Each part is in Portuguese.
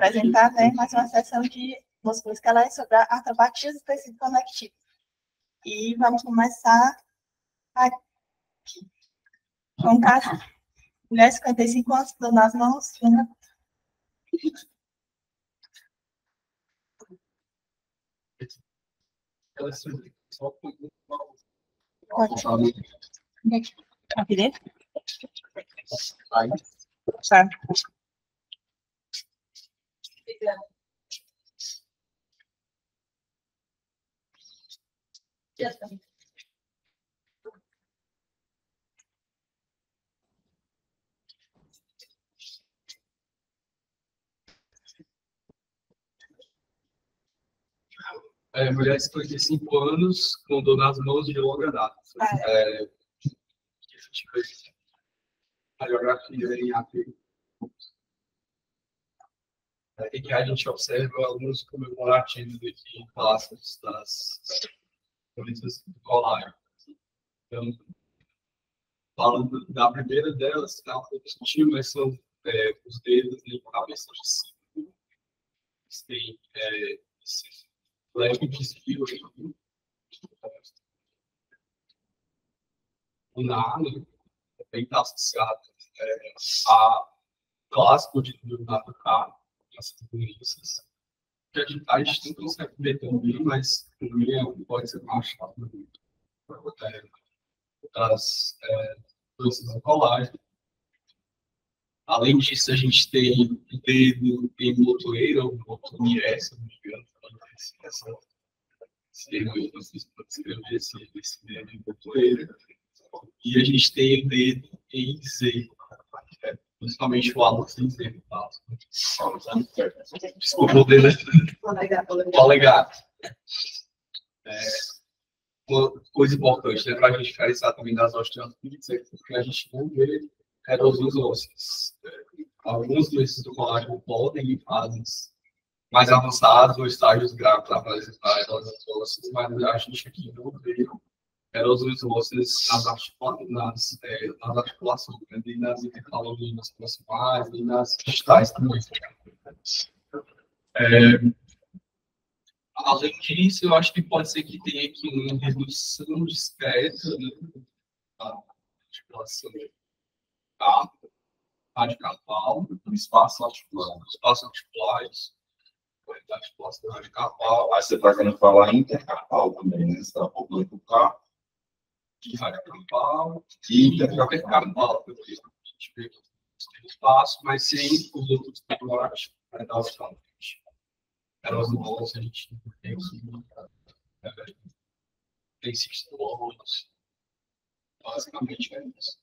apresentar, né, mais uma sessão de música escalar sobre artropatias do tecido conectivo. E vamos começar aqui. Com o caso, mulher 55 anos, dor nas mãos, né? Pode. Aqui dentro? Tá. Mulher de 55 anos, com dor nas mãos de longa data. Radiografia em AP. Em que a gente observa alguns comemorativos aqui clássicos das polícias do colágeno. Então, falando da primeira delas, que é um pouco sutil, mas são os dedos em cabeça de cima. Eles têm esse leve desvio aqui. O nado também está associado a clássico de natural, essas doenças, que a gente não consegue ver também, mas também pode ser achado das doenças do colágeno. Além disso, a gente tem o dedo em botoeira, ou botomié, se não me engano, esse termo aí, vocês podem escrever esse dedo em botoeira. E a gente tem o dedo em Z, principalmente o álbus em Z. Desculpa o dedo. Polegar. Uma coisa importante, né, para a gente diferenciar também das osteoartrites, é que a gente não vê erosões ósseas. Alguns desses do colágeno podem ir fases mais avançadas ou estágios graves para apresentar erosões ósseas, mas a gente aqui não vê erosões ósseas nas articulações, né, nem nas intercalorinas proximais, nem nas distais também. Além disso, eu acho que pode ser que tenha aqui uma redução discreta, né, da articulação radical, do espaço articulares, da articulação radical. Aí você está querendo falar intercarpal também, né? Você está falando do K. E radical e intercarpal, porque a gente vê que tem espaço, mas sem os outros populares para dar os cálculos. Elas não vão, a gente não tem sistemas, basicamente é isso.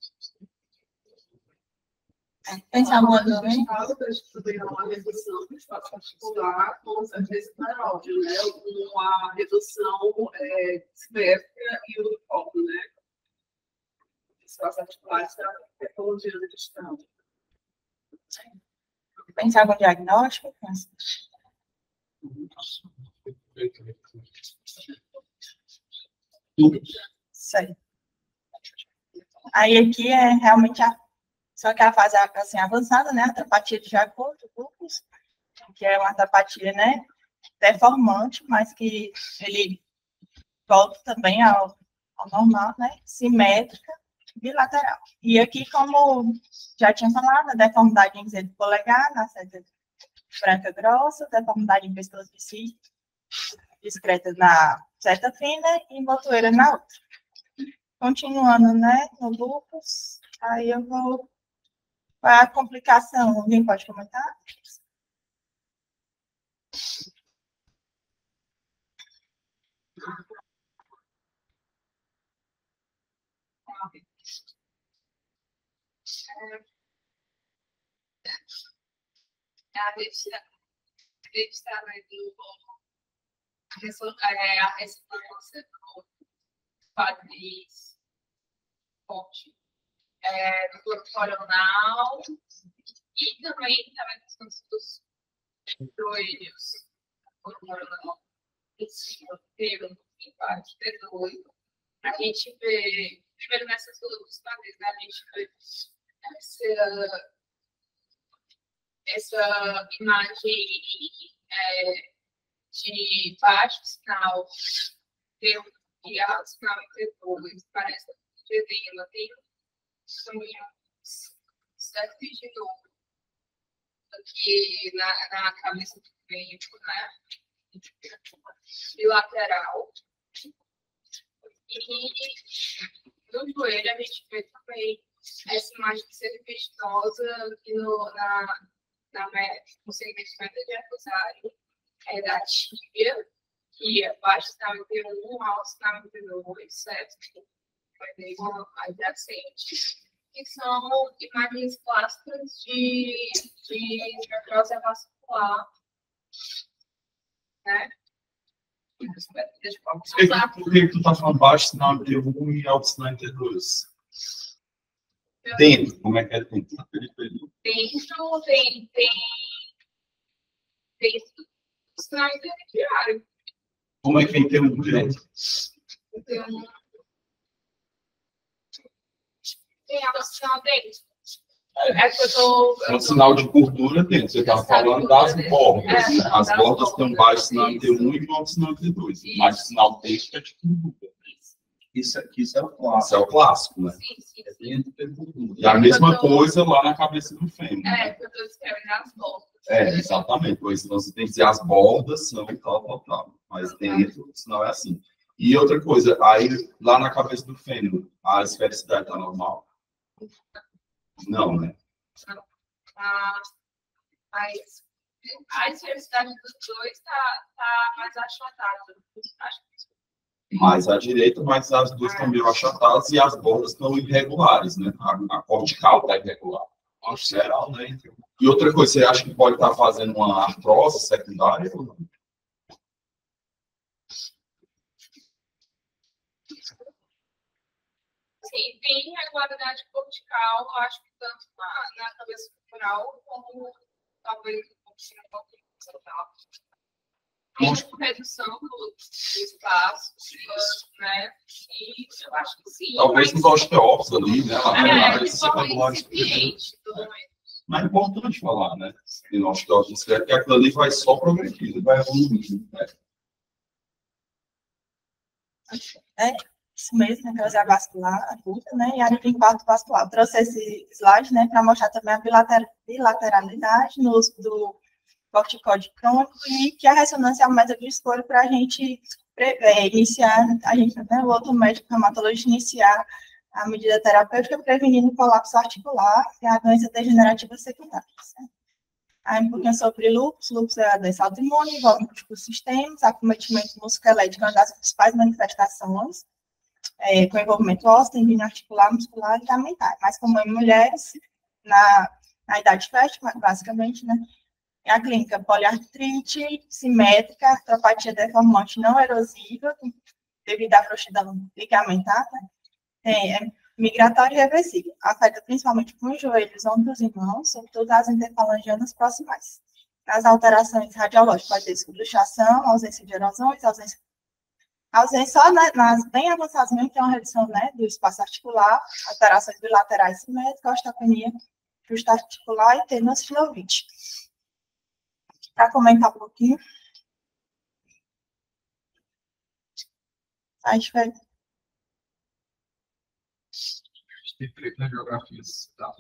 Pensamos também. Caso que a gente tenha uma redução do espaço articular, com certeza escleróide, né? Uma redução simétrica e uniforme, né? O espaço articular está prolongando a questão. Pensava no diagnóstico? Isso aí. Aí aqui é realmente só que a fase assim, avançada, né? A artropatia de Charcot, lúpus, que é uma artropatia, né? Deformante, mas que ele volta também ao normal, né? Simétrica, bilateral. E aqui, como já tinha falado, a deformidade em Z do polegar, na seta branca grossa, deformidade em pescoço discreta na seta fina e botoeira na outra. Continuando, né, no lúpus, aí eu vou para a complicação. Alguém pode comentar? A gente está vendo a ressonância do quadris forte do corpo coronal e também a questão dos joelhos, corpo coronal, inteiro, embaixo, T2. A gente vê, primeiro nessas duas quadris, né, a gente vê essa essa imagem de baixo sinal T1 e alto sinal T2, parece que ela tem também um certo de novo aqui na cabeça do peito, né? Bilateral. E no joelho a gente vê também essa imagem cervicinosa aqui no segmento metatarsário, da tíbia, que abaixo está em T1, alto está em T2, certo? Vai ter uma adjacente. Que são imagens clássicas de necrose vascular, né? Por que tu tá falando baixo sinal de T1 e alto sinal de T2? Dentro, como é que é dentro? Na periferia. Dentro tem sinal intermediário. Como é que tem T1 dentro? Tem alto sinal dentro. É que eu tô. É um sinal de gordura dentro. Você estava falando das bordas. Né? As bordas têm um baixo sinal de T1 e um alto sinal de T2. Mas o sinal dentro é de gordura. Isso é o clássico. Isso é o clássico, né? Sim. E a mesma coisa lá na cabeça do fêmur. Que eu estou descrevendo as bordas. Exatamente. Pois você tem que dizer as bordas são tal. Mas dentro, o sinal é assim. E outra coisa, aí lá na cabeça do fêmur, a esfericidade está normal? Não, né? A esfericidade dos dois está mais achatada. Mais à direita, mas as duas estão meio achatadas e as bordas estão irregulares, né? A cortical está irregular. Acho geral, né? E outra coisa, você acha que pode estar fazendo uma artrose secundária ou não? Sim, tem irregularidade cortical, acho que tanto na cabeça corporal como talvez um pouquinho central. Tem redução do espaço, né? E eu acho que sim. Talvez nos osteópodos ali, né? Mas é importante falar, né? E no osteópodo discreto, que aquilo ali vai só progredindo, vai evoluindo, né? Isso mesmo, necrose vascular aguda, né? E área de impacto vascular. Eu trouxe esse slide, né, para mostrar também a bilateralidade no uso do corticóide crônico e que a ressonância é um método de escolha para a gente iniciar, o outro médico reumatologista iniciar a medida terapêutica prevenindo o colapso articular e a doença degenerativa secundária. Certo? Aí um pouquinho sobre lúpus. Lúpus é a doença autoimune, envolve múltiplos sistemas, acometimento musculoesquelético é uma das principais manifestações, com envolvimento ósseo, tendinite articular, muscular e mental. Mas como em mulheres, na idade fértil, basicamente, né? A clínica poliartrite simétrica, artropatia deformante não erosiva, devido à frouxidão ligamentar, né? Migratória e reversível. Afeta principalmente os joelhos, ombros e mãos, sobretudo as interfalangianas proximais. As alterações radiológicas podem ter subluxação, ausência de erosões, ausência só nas bem avançadas mesmo, tem uma redução, né, do espaço articular, alterações bilaterais simétricas, osteopenia justa-articular e tenossinovite. Para comentar um pouquinho. A gente vai... Tem feito nas geografias da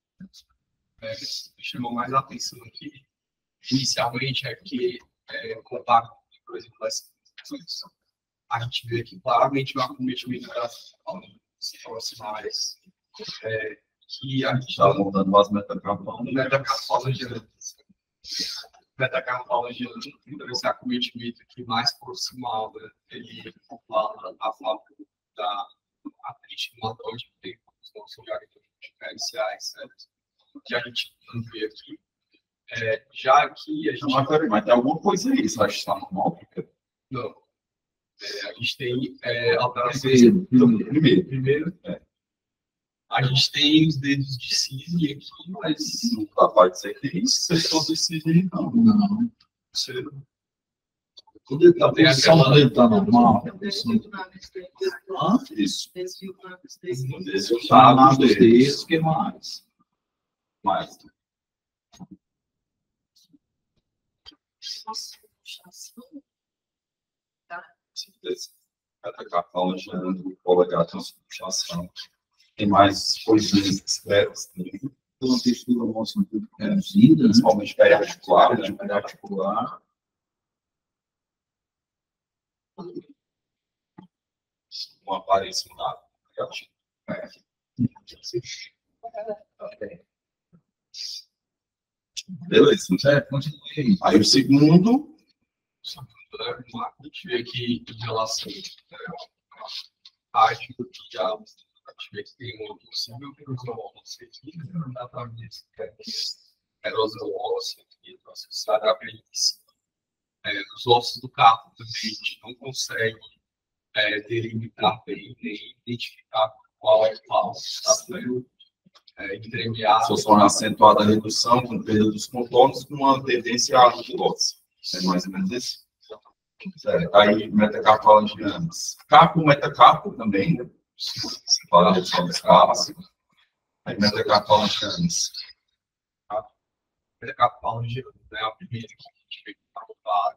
chamou mais a atenção aqui, inicialmente, é que, comparo, por exemplo, a gente vê aqui claramente o acometimento das proximais, que a gente está montando as metacarpales. Metacarpalogia, então esse acometimento aqui mais proximal, né, ele a falta da atrite reumatóide, que tem os nossos diferenciais, certo? Que a gente não vê aqui. Já aqui a gente. Mas tem alguma coisa aí, você acha que está normal? Não. A gente tem alterações. Primeiro. A gente tem os dedos de cisne aqui, mas não pode ser que isso seja todo esse cisne, não. Não. Você... Quando ele está posição dele está normal. Isso. Desvio nos dedos, que mais? Metacarpalgia, polegar, transpuxação. Tem mais coisinhas discretas também. Uma textura nossa um pouco reduzida, Principalmente periarticular, né? articular. Uma aparência nada. Beleza. Aí o segundo. A gente vê aqui em relação à arte do que a gente vê que tem uma possível erosão óssea aqui, exatamente, erosão óssea aqui, associada à velhice. Os ossos do carpo também a gente não consegue delimitar bem, nem identificar qual é qual, Associação acentuada a redução com perda dos contornos com uma tendência à anquilose. É mais ou menos isso. Aí, metacarpalangianas. Carpo, metacarpo também, né? Se fala de redução do espaço. Aí, metacarpalangianas. Metacarpalangianas, né? A primeira que a gente vê que está rodada.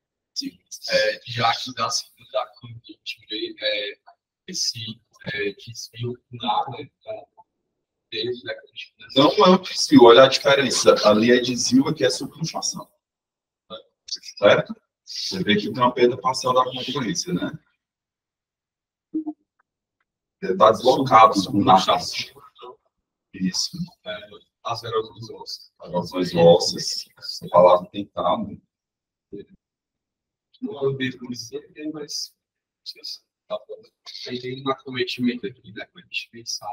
Já que da segunda, quando a gente vê esse desvio na, né? Deles, né? Não é um desvio, olha a diferença. Ali é desvio, aqui é subluxação. Certo? Você vê que tem uma perda parcial da concorrência, né? Ele está deslocado na face. Isso. As erosões ósseas. Erosões ósseas. Essa palavra tem que estar. Não é mesmo isso, mas tem um acometimento aqui, né? Para a gente pensar.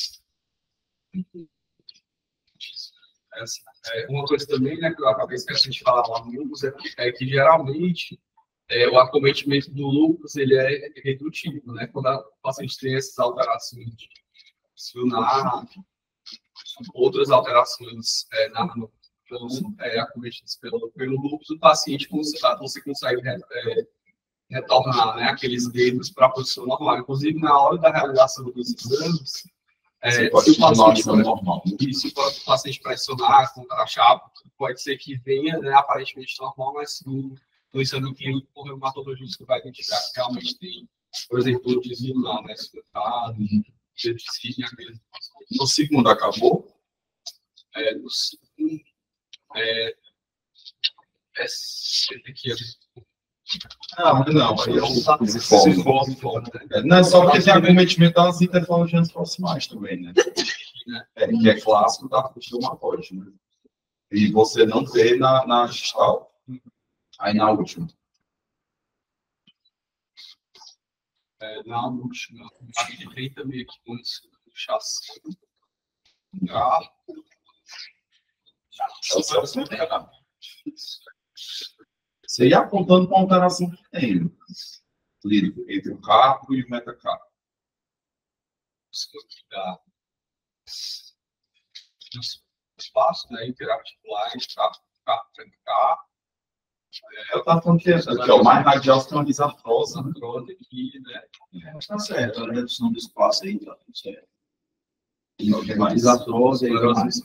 Uma coisa também, né, que eu acabei esquecendo de falar lá no lúpus, é que geralmente o acometimento do lúpus ele é redutivo, né? Quando o paciente tem essas alterações de funcionar, outras alterações acometidas pelo lúpus, o paciente você consegue retornar, né, aqueles dedos para a posição normal. Inclusive, na hora da realização dos exames, se o paciente pressionar, contrachar, pode ser que venha, né, aparentemente normal, mas no exame clínico, o reumatologista vai identificar que realmente tem, por exemplo, o desvio lá, né, escutado, no segundo acabou? No segundo, esse aqui não, aí é o pisiforme. Não é só porque tem acometimento das interfalangianas proximais também, né? Que é clássico da reumatoide, né? E você não vê na distal. Aí na última. Na última, aqui tem também aqui com o chassi. Você ia apontando para a alteração que tem, lírico, entre o carpo e o metacarpo. Espaço, né, interarticular, carpo, carpo. Eu estava falando que é o mais radial que é uma desartrosa. Aqui, né? Está certo, a redução do espaço aí, está tudo certo. Desartrose, desartrose,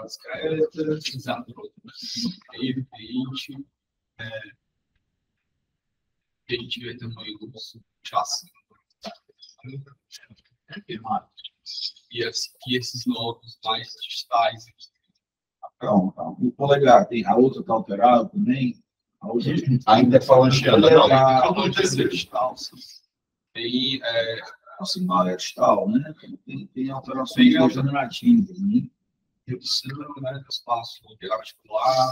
evidente. A gente vê também o chassi. E esses nódulos mais distais aqui. Calma. O polegar, tem a outra está alterada também? A outra ainda é falangiana, não. Tem assim, na área distal, né? Tem alterações degenerativas, né? Redução do espaço articular,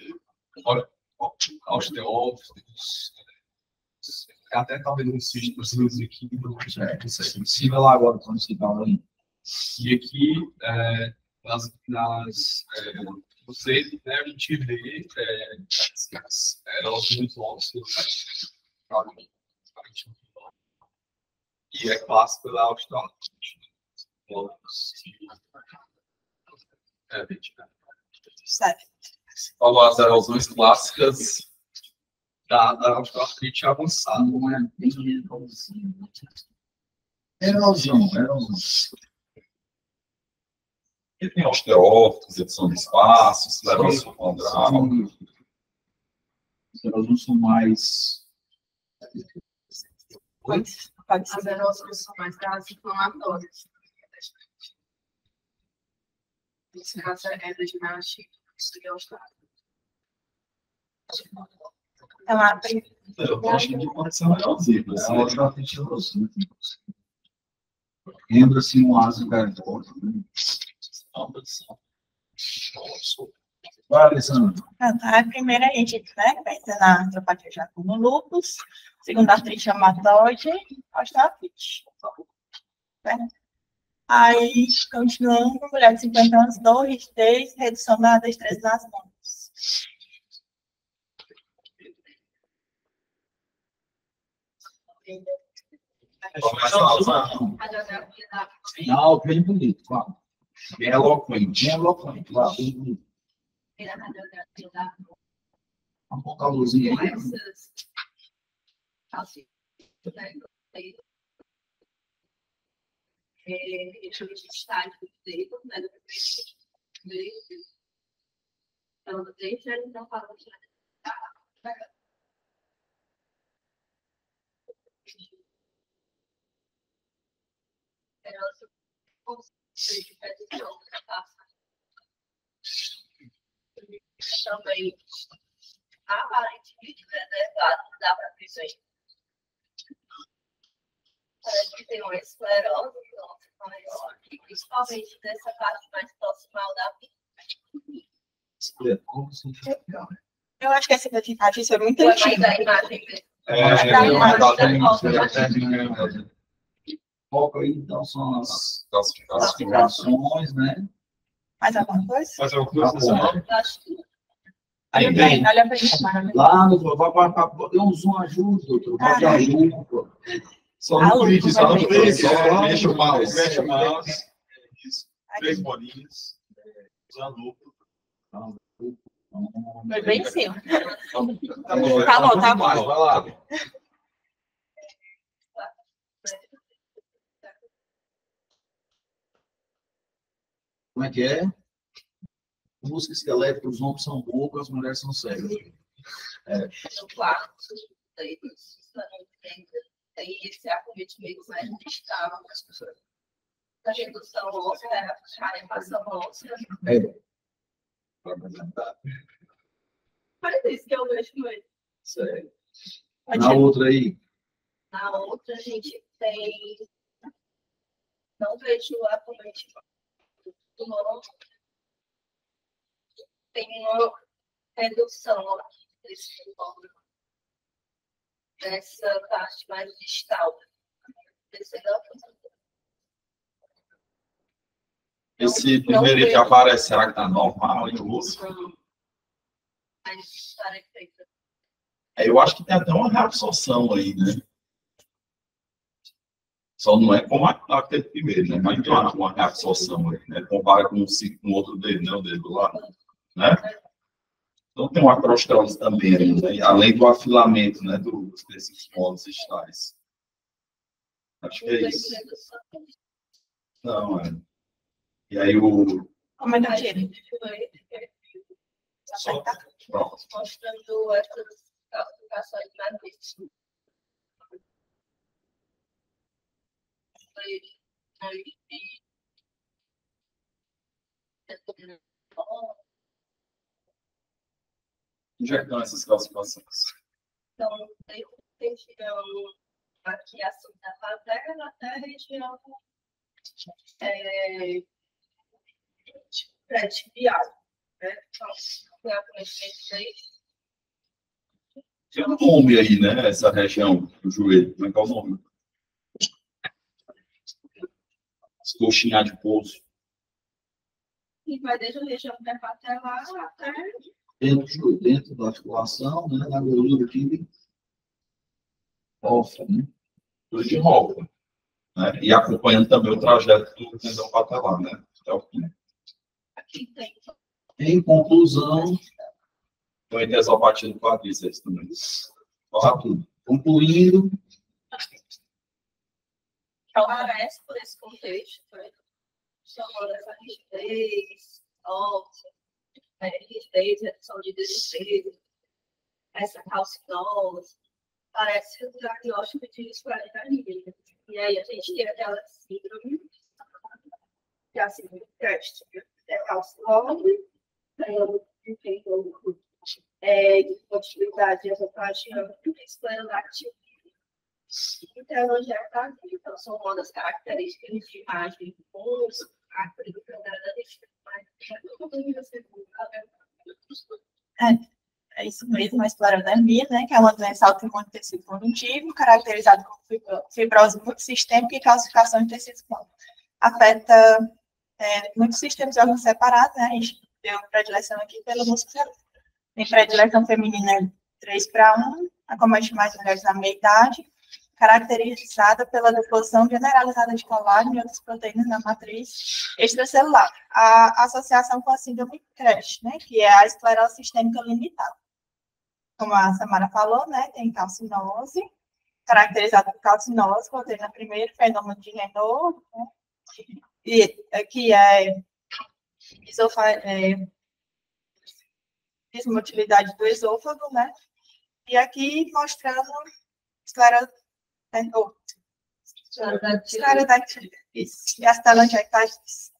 osteófitos, até talvez um cisto aqui, isso é possível lá agora, quando você está ali. E aqui, vocês, né, a gente vê as erosões ósseas, e é clássico da osteoartrite. Falou as erosões clássicas da osteoartrite avançada. Não é bem erosão. E tem osteófitos, redução de espaços, elevação condral. elas não são mais. Pode As ser. aerósols são mais gases inflamatórios. Nesse caso, é desgaste do estado. Então, Eu acho que pode ser melhorzinho. A outra tem tirosina. Lembra-se um ácido carbônico. Vai, Alessandro. a primeira a gente, né, pensa na antropatia já como lúpus, segunda artrite reumatoide, osteoartrite. Né? Aí, continuando, mulher de 50 anos, dor, rigidez, redução da destreza nas mãos. Não, bem bonito, claro. Bem eloquente. Bem eloquente, claro, bem bonito. Um pouco a luzinha aí. Também aparentemente reservado dá para ver. Parece que tem uma esclerose maior, principalmente nessa parte mais proximal da vida. Eu acho que essa identificativa é muito Foi mais antiga. da imagem mesmo. Foco aí, então, são as Classificações. classificações, né? Mais alguma coisa? Mas é o que você sabe. Acho que Olha bem, olha bem. Maravilhoso. Lá no. Deu um zoom ajuda, doutor. Vai dar ajuda, pô. Só Ah, no clique, só no Lucas, clique. Só Mexa o mouse. mexe o mouse. Isso. Aqui. 3 bolinhas. Usando lucro. Foi bem em cima. Tá bom, Tá bom, tá bom. Vai lá. Como é que é? Música esquelética, os homens são loucos, as mulheres são cegas. no quarto, tem esse acometimento mais distal, da redução óssea, a repassão óssea. Parece isso que eu vejo com ele. Sério. Na outra aí, Na outra, a gente tem. Não vejo o acometimento. Tem uma redução dessa parte mais distal. Esse primeiro que aparece, será que tá normal em luz? Eu acho que tem até uma reabsorção aí, né? Só não é como aquele primeiro, né? Mas tem uma reabsorção aí, né? Compara com o outro dedo, né? O dedo lá, né? Então tem uma acrostrose também aí, né? Além do afilamento, né? Desses polos distais. Acho que é isso. Não, é. E aí o... Como é que eu tiro? Só... Pronto. Mostrando essas calcificações na vista. Onde é que estão essas calcificações? Então, tem região aqui acima da patela até a região pré-tibial, né? Então, tem a conhecimento aí. Tem um nome aí, né? Essa região do joelho. Como é que é o nome? Coxinha de pouso. E vai desde a região pré-patelar até dentro da articulação, né? Na gordura aqui, ofa, né? Tudo de volta. Né? E acompanhando também o trajeto do tendão patelar, né? Até o fim. aqui tem. Em conclusão, Então, tem essa parte do quadríceps também. Corra tudo. concluindo, Parece por esse contexto, né? Chamando essa rigidez, óssea, rigidez, redução de destreza, essa calcinose, parece o diagnóstico de esclerodermia. E aí a gente tem aquela síndrome, que é a síndrome de Crest, é calcinose, infantilidade esofágica, esclerodermia. Então, já está aqui. Então, são uma das características de imagem do rosto, características É isso mesmo, a esclerodermia, né, que é uma doença autoimune do tecido conjuntivo, caracterizada como fibrose multissistêmica e calcificação de tecidos blocos. Afeta muitos sistemas de órgãos separados, né, a gente deu predileção aqui pelo músculo. Tem predileção feminina 3:1, acomete mais mulheres na meia-idade, caracterizada pela deposição generalizada de colágeno e outras proteínas na matriz extracelular. A associação com a síndrome CREST, né, que é a esclerose sistêmica limitada. Como a Samara falou, né, tem calcinose, caracterizada por calcinose, contendo o primeiro fenômeno de Renault, né, que é desmotilidade do esôfago, né, e aqui mostrando esclerodactília, isso, e as telangiectasias.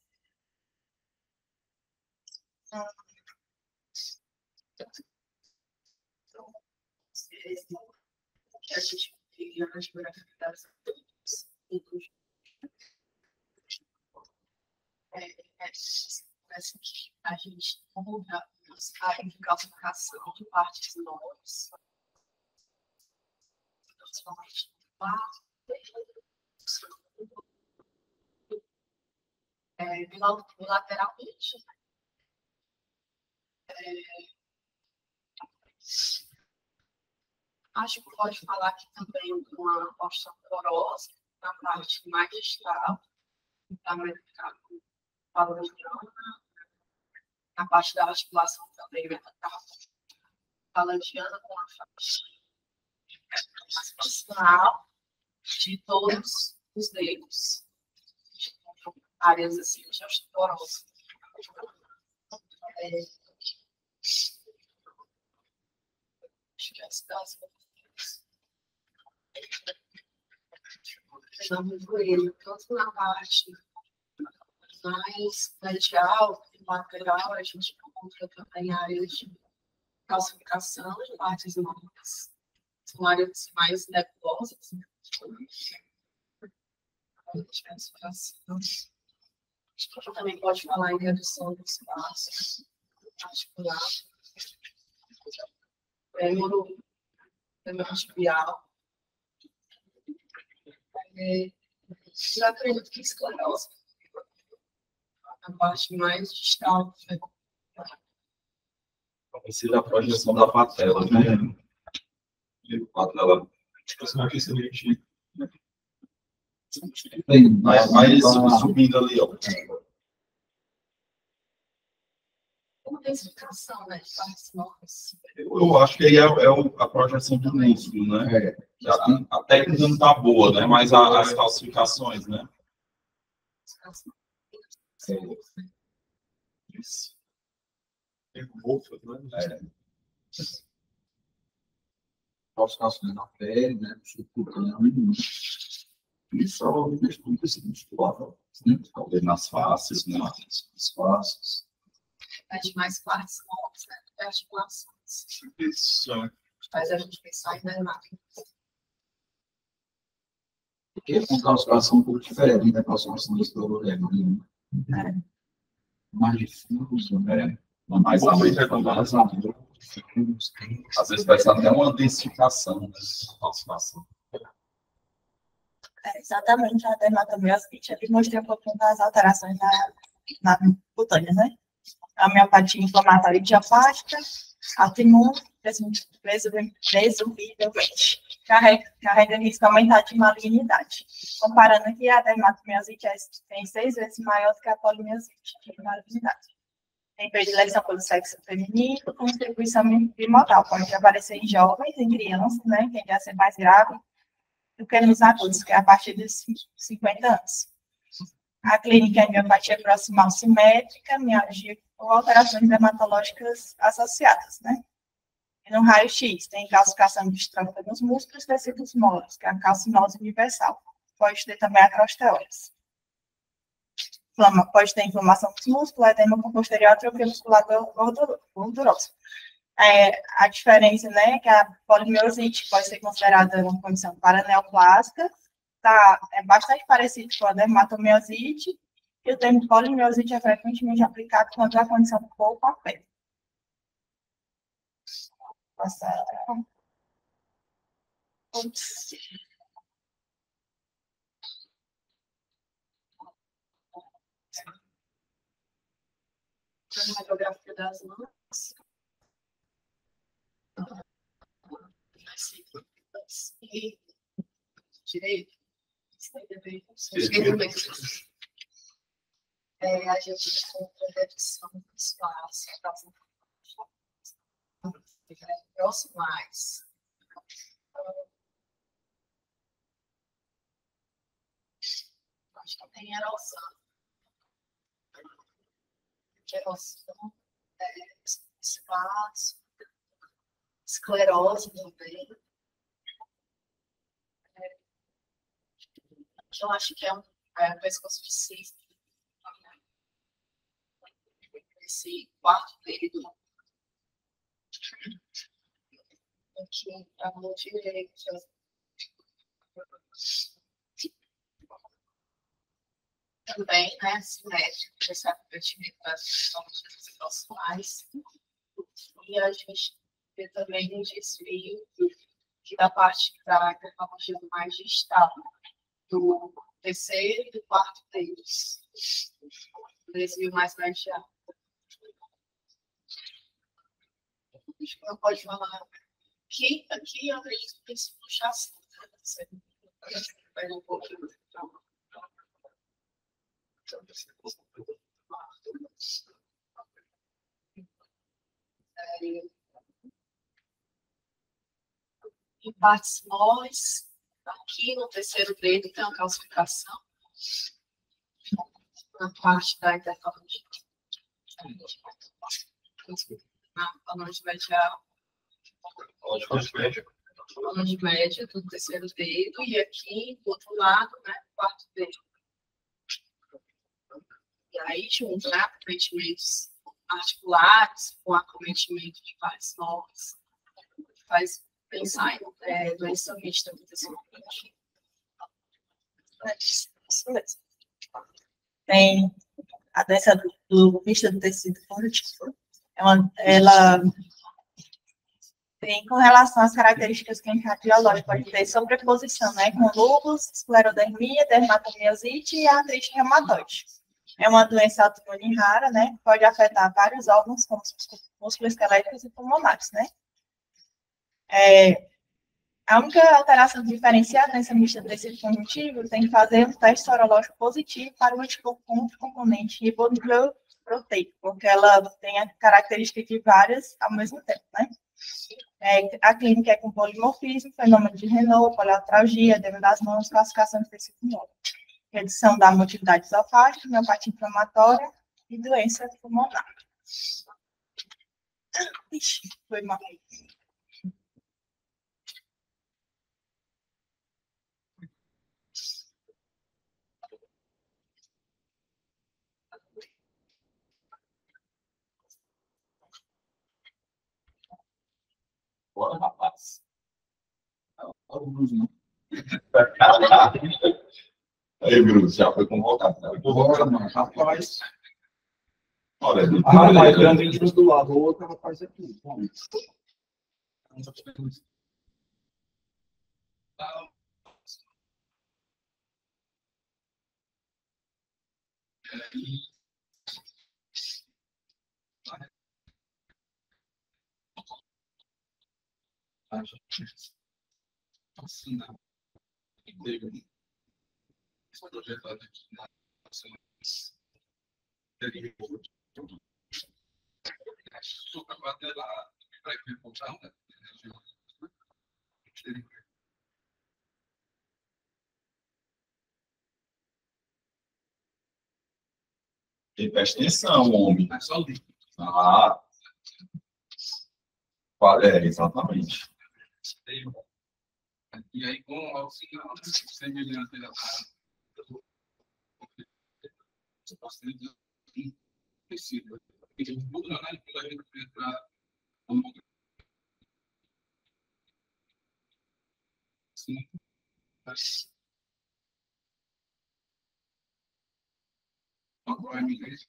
Que a gente vive nas gravidades parece que a gente muda a calcificação de partes novas, principalmente bilateralmente. Acho que pode falar aqui também de uma osteoporose na parte mais distal, na parte da articulação também, metatarsiana com a faixa posicional de todos os dedos, áreas assim de osteoporose. Acho que as fenômeno joelho, tanto na parte mais medial e lateral, a gente encontra também áreas de calcificação de partes novas. São áreas mais nebulosas. A gente também pode falar em redução do espaço articular, fêmur tibial. Eu acredito que esclerose, a parte mais distal. Precisa da projeção da patela, né? Patela. Bem, mas subindo ali, ó. Uma explicação, né, de partes novas. Eu acho que aí é a projeção do músculo, né? A técnica não está boa, né? Mas as calcificações, né? Isso. Tem roupas, né? Calcificações na pele, né? Isso é o estudo desse muscular, Talvez nas faces, né? nas faces. Pede mais partes novas, né, de articulações. Isso. Faz a gente pensar em dermatite. Porque é uma calcificação um pouco diferente da calcificação do escleroderma, né? Mais difuso, né? Mais irregular. Às vezes vai ser até uma densificação, né? Calcificação. Exatamente, a dermatomiosite, eu mostrei um pouquinho das alterações na cutânea, né? A miopatia inflamatória idiopática, autoimune, presumivelmente, carrega risco aumentado de malignidade. Comparando aqui, a dermatomiosite tem 6 vezes maior do que a polimiosite de malignidade. Tem predileção pelo sexo feminino, com distribuição bimodal, pode aparecer em jovens, em crianças, né? Tende a ser mais grave do que nos adultos, que é a partir dos 50 anos. A clínica é miopatia proximal simétrica, mialgia ou alterações dermatológicas associadas, né? No raio-x, tem calcificação distrófica nos músculos e tecidos moles, que é a calcinose universal. Pode ter também a crosteólise. Pode ter inflamação dos músculos, edema por posterior, atrofia muscular gordurosa. A diferença, né, é que a polimiosite pode ser considerada uma condição paraneoplásica, é bastante parecido com a dermatomiosite, e o termo polimiosite é frequentemente aplicado quando a condição for com a pele. Radiografia das mãos. Direito. A gente encontra redução do espaço, proximais. Acho que tem erosão. Erosão, espaço, esclerose também. Eu acho que é um pescoço de cisto. Esse quarto dele aqui para a mão direita. Também, né, simétrico, esse acometimento das formas proximais. E a gente vê também um desvio da parte da tecnologia mais distal, do terceiro e do quarto deles. Desvio mais medial. Acho que não pode falar. Aqui eu acredito que isso puxa assim. Você pega um pouquinho. Em partes moles, aqui no terceiro dedo tem uma calcificação. Na parte da interfalange. Na falange medial. Falange média do terceiro dedo. E aqui, do outro lado, né, quarto dedo. E aí, junto, né, acometimentos articulares, com acometimento de partes novas, faz pensar em doença mista do tecido conjuntivo. Isso mesmo. Tem a doença do mista do tecido conjuntivo. Ela tem, com relação às características clínicas radiológicas, pode ter sobreposição, né, com lúpus, esclerodermia, dermatomiosite e artrite reumatoide. É uma doença autoimune rara, né? Pode afetar vários órgãos, como os músculos esqueléticos e pulmonares, né? A única alteração diferenciada da doença mista do tecido conjuntivo tem que fazer um teste sorológico positivo para o anticomponente ribonucleoproteico, porque ela tem a característica de várias ao mesmo tempo, né? A clínica é com polimorfismo, fenômeno de Renault, poliartralgia, edema das mãos, classificação de tecido mole. Redução da motilidade esofágica, miopatia inflamatória e doença pulmonar. Ixi, foi mal. Bora, rapaz. Aí, Bruno, já foi convocado. Bora, mano. Rapaz. Olha, Rapaz, grande de um do lado, o outro rapaz aqui. Assim, não. Teve um projetado aqui na super bater lá para encontrar, né? Presta atenção, homem. É só líquido. Ah, Exatamente. E aí, com o auxílio, semelhante a tecido. Tudo na área que a gente entrar sim. Agora, me diz,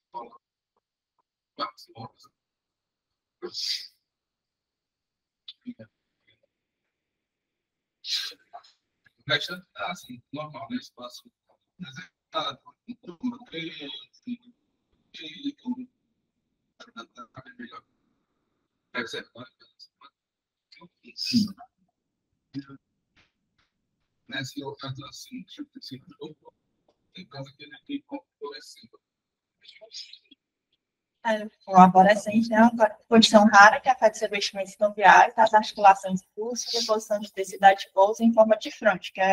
resta assim, normal, né? Espaço desertado, melhor. Nessa ocasião, assim, tem casa que ele tem fluorescente. O arborescente é uma condição rara que afeta os revestimentos sinoviais, as articulações pulsos e deposição de tecido adiposo em forma de fronte, que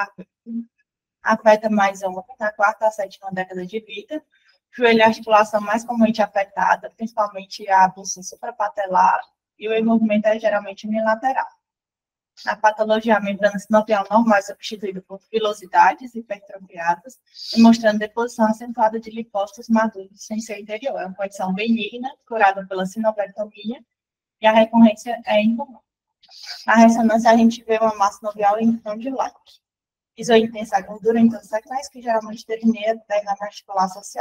afeta mais homens na quarta a sétima década de vida. Joelho é a articulação mais comumente afetada, principalmente a abdução suprapatelar, e o envolvimento é geralmente unilateral. A patologia, a membrana sinovial normal é substituída por pilosidades hipertrofiadas, demonstrando deposição acentuada de lipócitos maduros em seu interior. É uma condição benigna, curada pela sinovectomia, e a recorrência é incomum. Na ressonância, a gente vê uma massa sinovial em tom de lacre. Isointensa gordura em todos os secais, que geralmente delineia a articular social.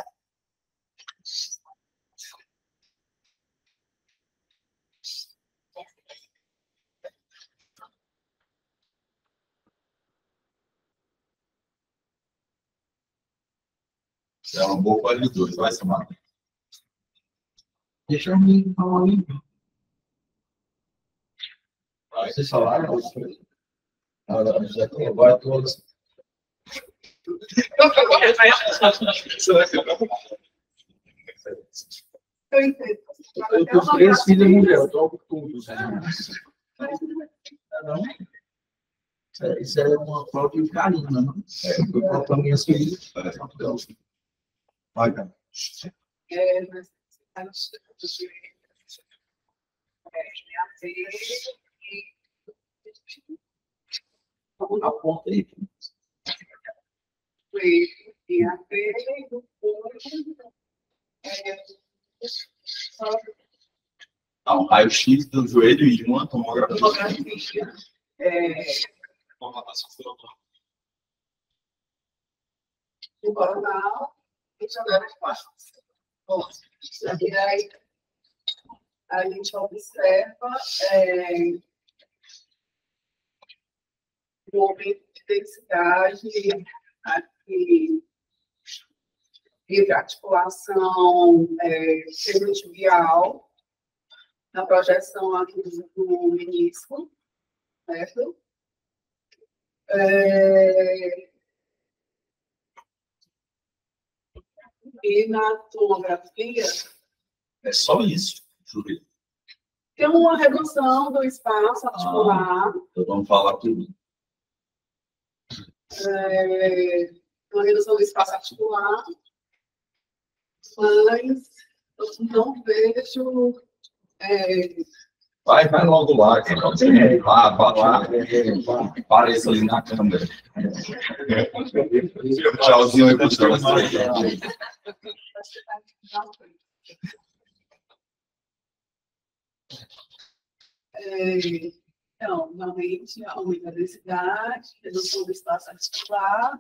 É uma boa qualidade de 2, vai somar. Deixa eu me falar ali. Vocês falaram? Já tem agora todos. Eu entendo. Eu tenho 3 filhas mulheres, eu toco tudo. Isso é uma falta de carinho, né? Eu toco para minhas filhas. Vai, cara. Aponta aí. Um raio-x do joelho e uma tomografia. O coronal e jogar as costas. E aí, a gente observa o aumento de densidade aqui, de articulação tibial, na projeção aqui do menisco, certo? E na tomografia... É só isso, Júlio. Tem uma redução do espaço articular. Então vamos falar tudo. Uma redução do espaço articular. Mas eu não vejo... Vai logo lá, apareça ali na câmera. Tchauzinho aí para os dois. Então, realmente, aumenta a densidade, redução do espaço articular.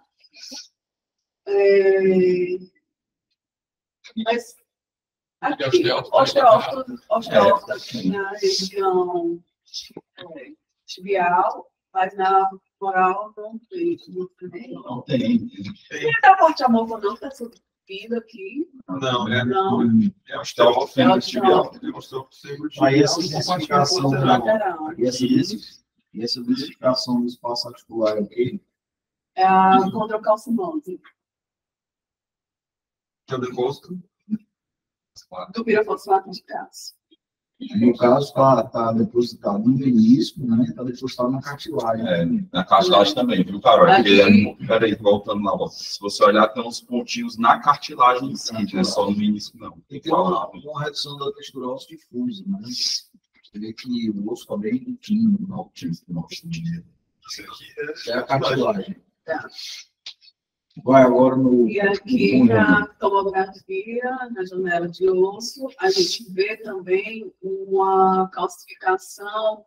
Mas aqui, osteófito aqui na região tibial, mas na moral não tem. Não tem. E a parte amorfa não está subida aqui. Não, Não. é osteófito tibial. Aí essa densificação e essa densificação do espaço articular aqui é a condrocalcinose. Do pirofosfato de cálcio. no caso está depositado no menisco, né? Está depositado na cartilagem. Na cartilagem também, viu, Carol? Peraí, voltando lá. Se você olhar, tem uns pontinhos na cartilagem em si, não é só no menisco, não. Tem que ter uma redução da textura óssea difusa, né? Você vê que o osso está bem fino, não, Isso aqui é a cartilagem. Vai agora no. E aqui na tomografia, na janela de osso, a gente vê também uma calcificação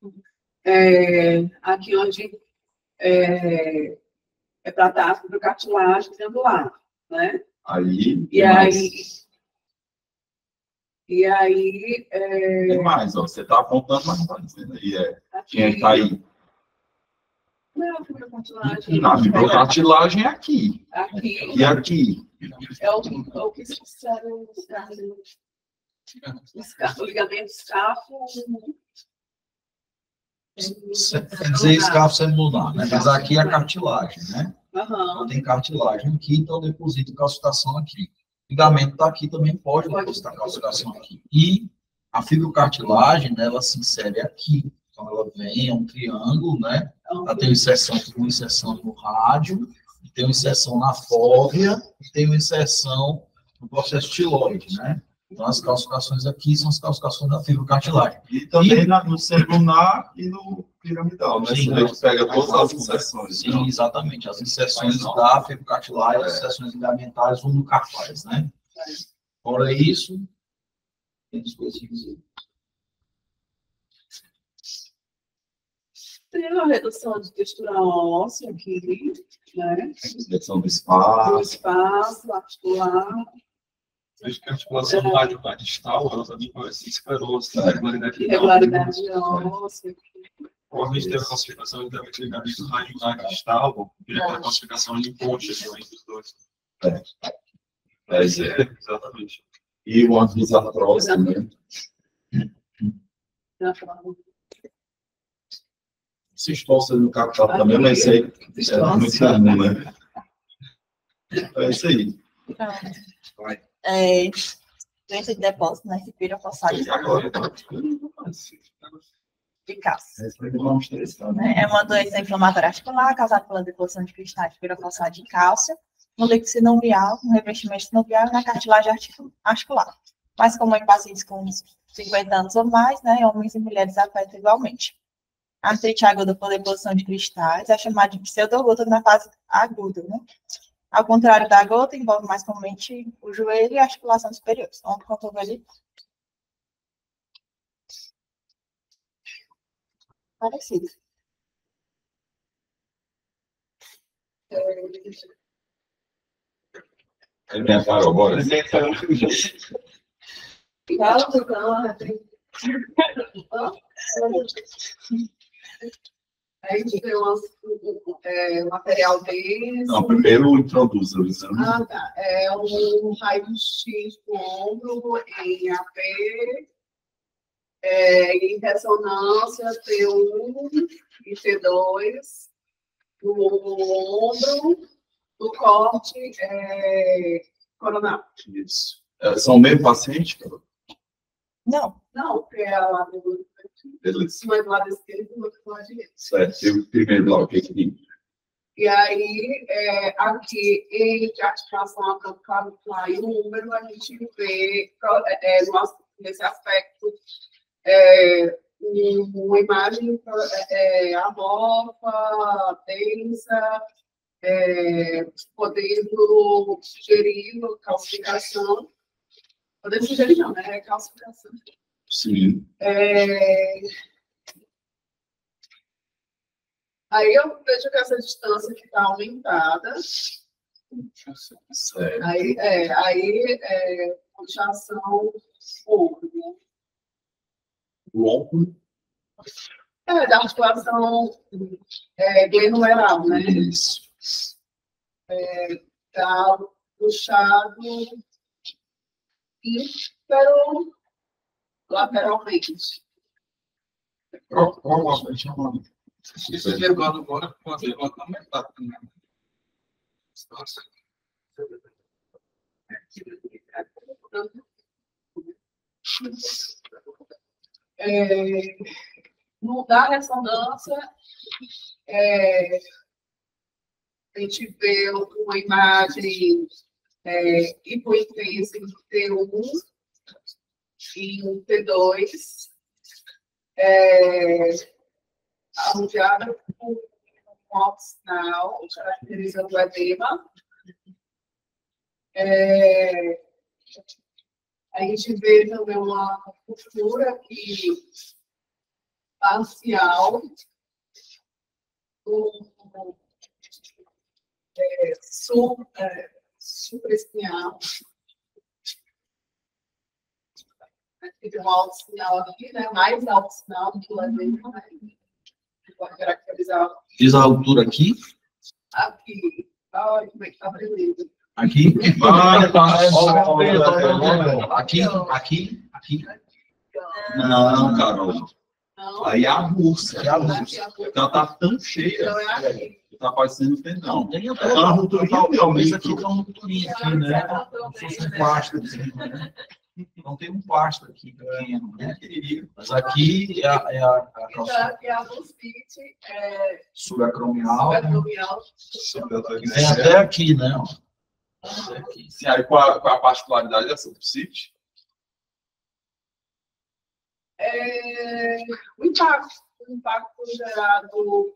aqui onde é para dar para cartilagem triangular, né? Aí, E aí, tem mais, ó, você está apontando mais, né? E quem é que aqui, está aí? não, a fibrocartilagem. Na fibrocartilagem é aqui. Aqui E aqui? é o que se fizeram o ligamento escafo. Quer dizer, escafo celular, né? Mas aqui é a cartilagem, né? Aham. Tem cartilagem aqui, então deposita calcificação aqui. O ligamento está aqui, também pode depositar calcificação aqui. E a fibrocartilagem, né, ela se insere aqui. Então, ela vem, é um triângulo, né? Ela tem uma inserção no rádio, tem uma inserção na fóvea, e tem uma inserção no processo tiloide, né? Então, as calcificações aqui são as calcificações da fibrocartilagem. E também no celular e no piramidal, né? Sim, Você pega todas as inserções. Sim, exatamente. As inserções da fibrocartilagem, as inserções ligamentares unocarpais, né? Fora isso, tem as coisinhas aí. Tem a redução de textura óssea aqui, né? Inserção do Do espaço. espaço articular. Vejo que a articulação rádio-distal, ela também parece esclerose, irregularidade Irregularidade óssea. Provavelmente teve a classificação de ligamento rádio-distal, e aquela classificação de ponte entre os dois. Exatamente. E uma desartrose também. Cistose no capital também, mas isso aí é muito comum, né? É isso aí. Doença de depósito na espira fossada E agora, de cálcio. É uma doença inflamatória articular causada pela deposição de cristais pirofossado de cálcio no líquido sinovial, no revestimento sinovial e na cartilagem articular. Mais comum em pacientes com 50 anos ou mais, né? Homens e mulheres afetam igualmente. A artrite aguda por deposição de cristais é chamada de pseudogota na fase aguda, né? Ao contrário da gota, envolve mais comumente o joelho e a articulação superior. Onde contou ali? Parecido. ele me agarrou agora. Aí a gente vê o material desse. Não, primeiro introduz o exame. Ah, tá. É um raio-x do ombro em AP, em ressonância T1 e T2, do ombro, do corte coronal. Isso. São o mesmo paciente? Não. Não, porque é a lado Beleza. um é do lado esquerdo e o outro do lado direito. Certo. E o primeiro lá, o que que E aí, aqui, entre a articulação clavicular e o número, a gente vê, nesse aspecto, uma imagem amorfa, densa, podendo sugerir calcificação. Podendo sugerir, não, né? Calcificação. Sim. Aí eu vejo que essa distância que está aumentada. Certo. Aí puxação ombro, né? O ombro. Da articulação glenumeral, né? Isso. Tá puxado lateralmente. Qual o que chama? Isso é levado agora com a derrota aumentada. No da ressonância, a gente vê uma imagem hipointensa em T1 e em T2, arranjada com um alto sinal, caracterizando o edema. A gente vê também uma postura aqui parcial do supraespinhal. Tem um alto sinal aqui, né? Mais alto sinal do que o edema, né? Pode caracterizar. Diz a altura aqui. Aqui. Olha como é que está brilhando. Aqui. Aqui. Não, Carol. Não. Aí é a russa. Aqui, a bolsa. Ela tá tão cheia. Então, é aqui. Tá parecendo tendão. Tem É uma rupturinha talvez realmente. aqui tem uma rupturinha aqui, né? Como se fosse um plástico, assim, né? Não tem um plástico aqui pequeno, né? Mas aqui é a Então, calça aqui é a bursite, subacromial. subacromial. Tem até aqui, né? Ó. Até aqui. Sim, aí qual a particularidade dessa bursite? O impacto gerado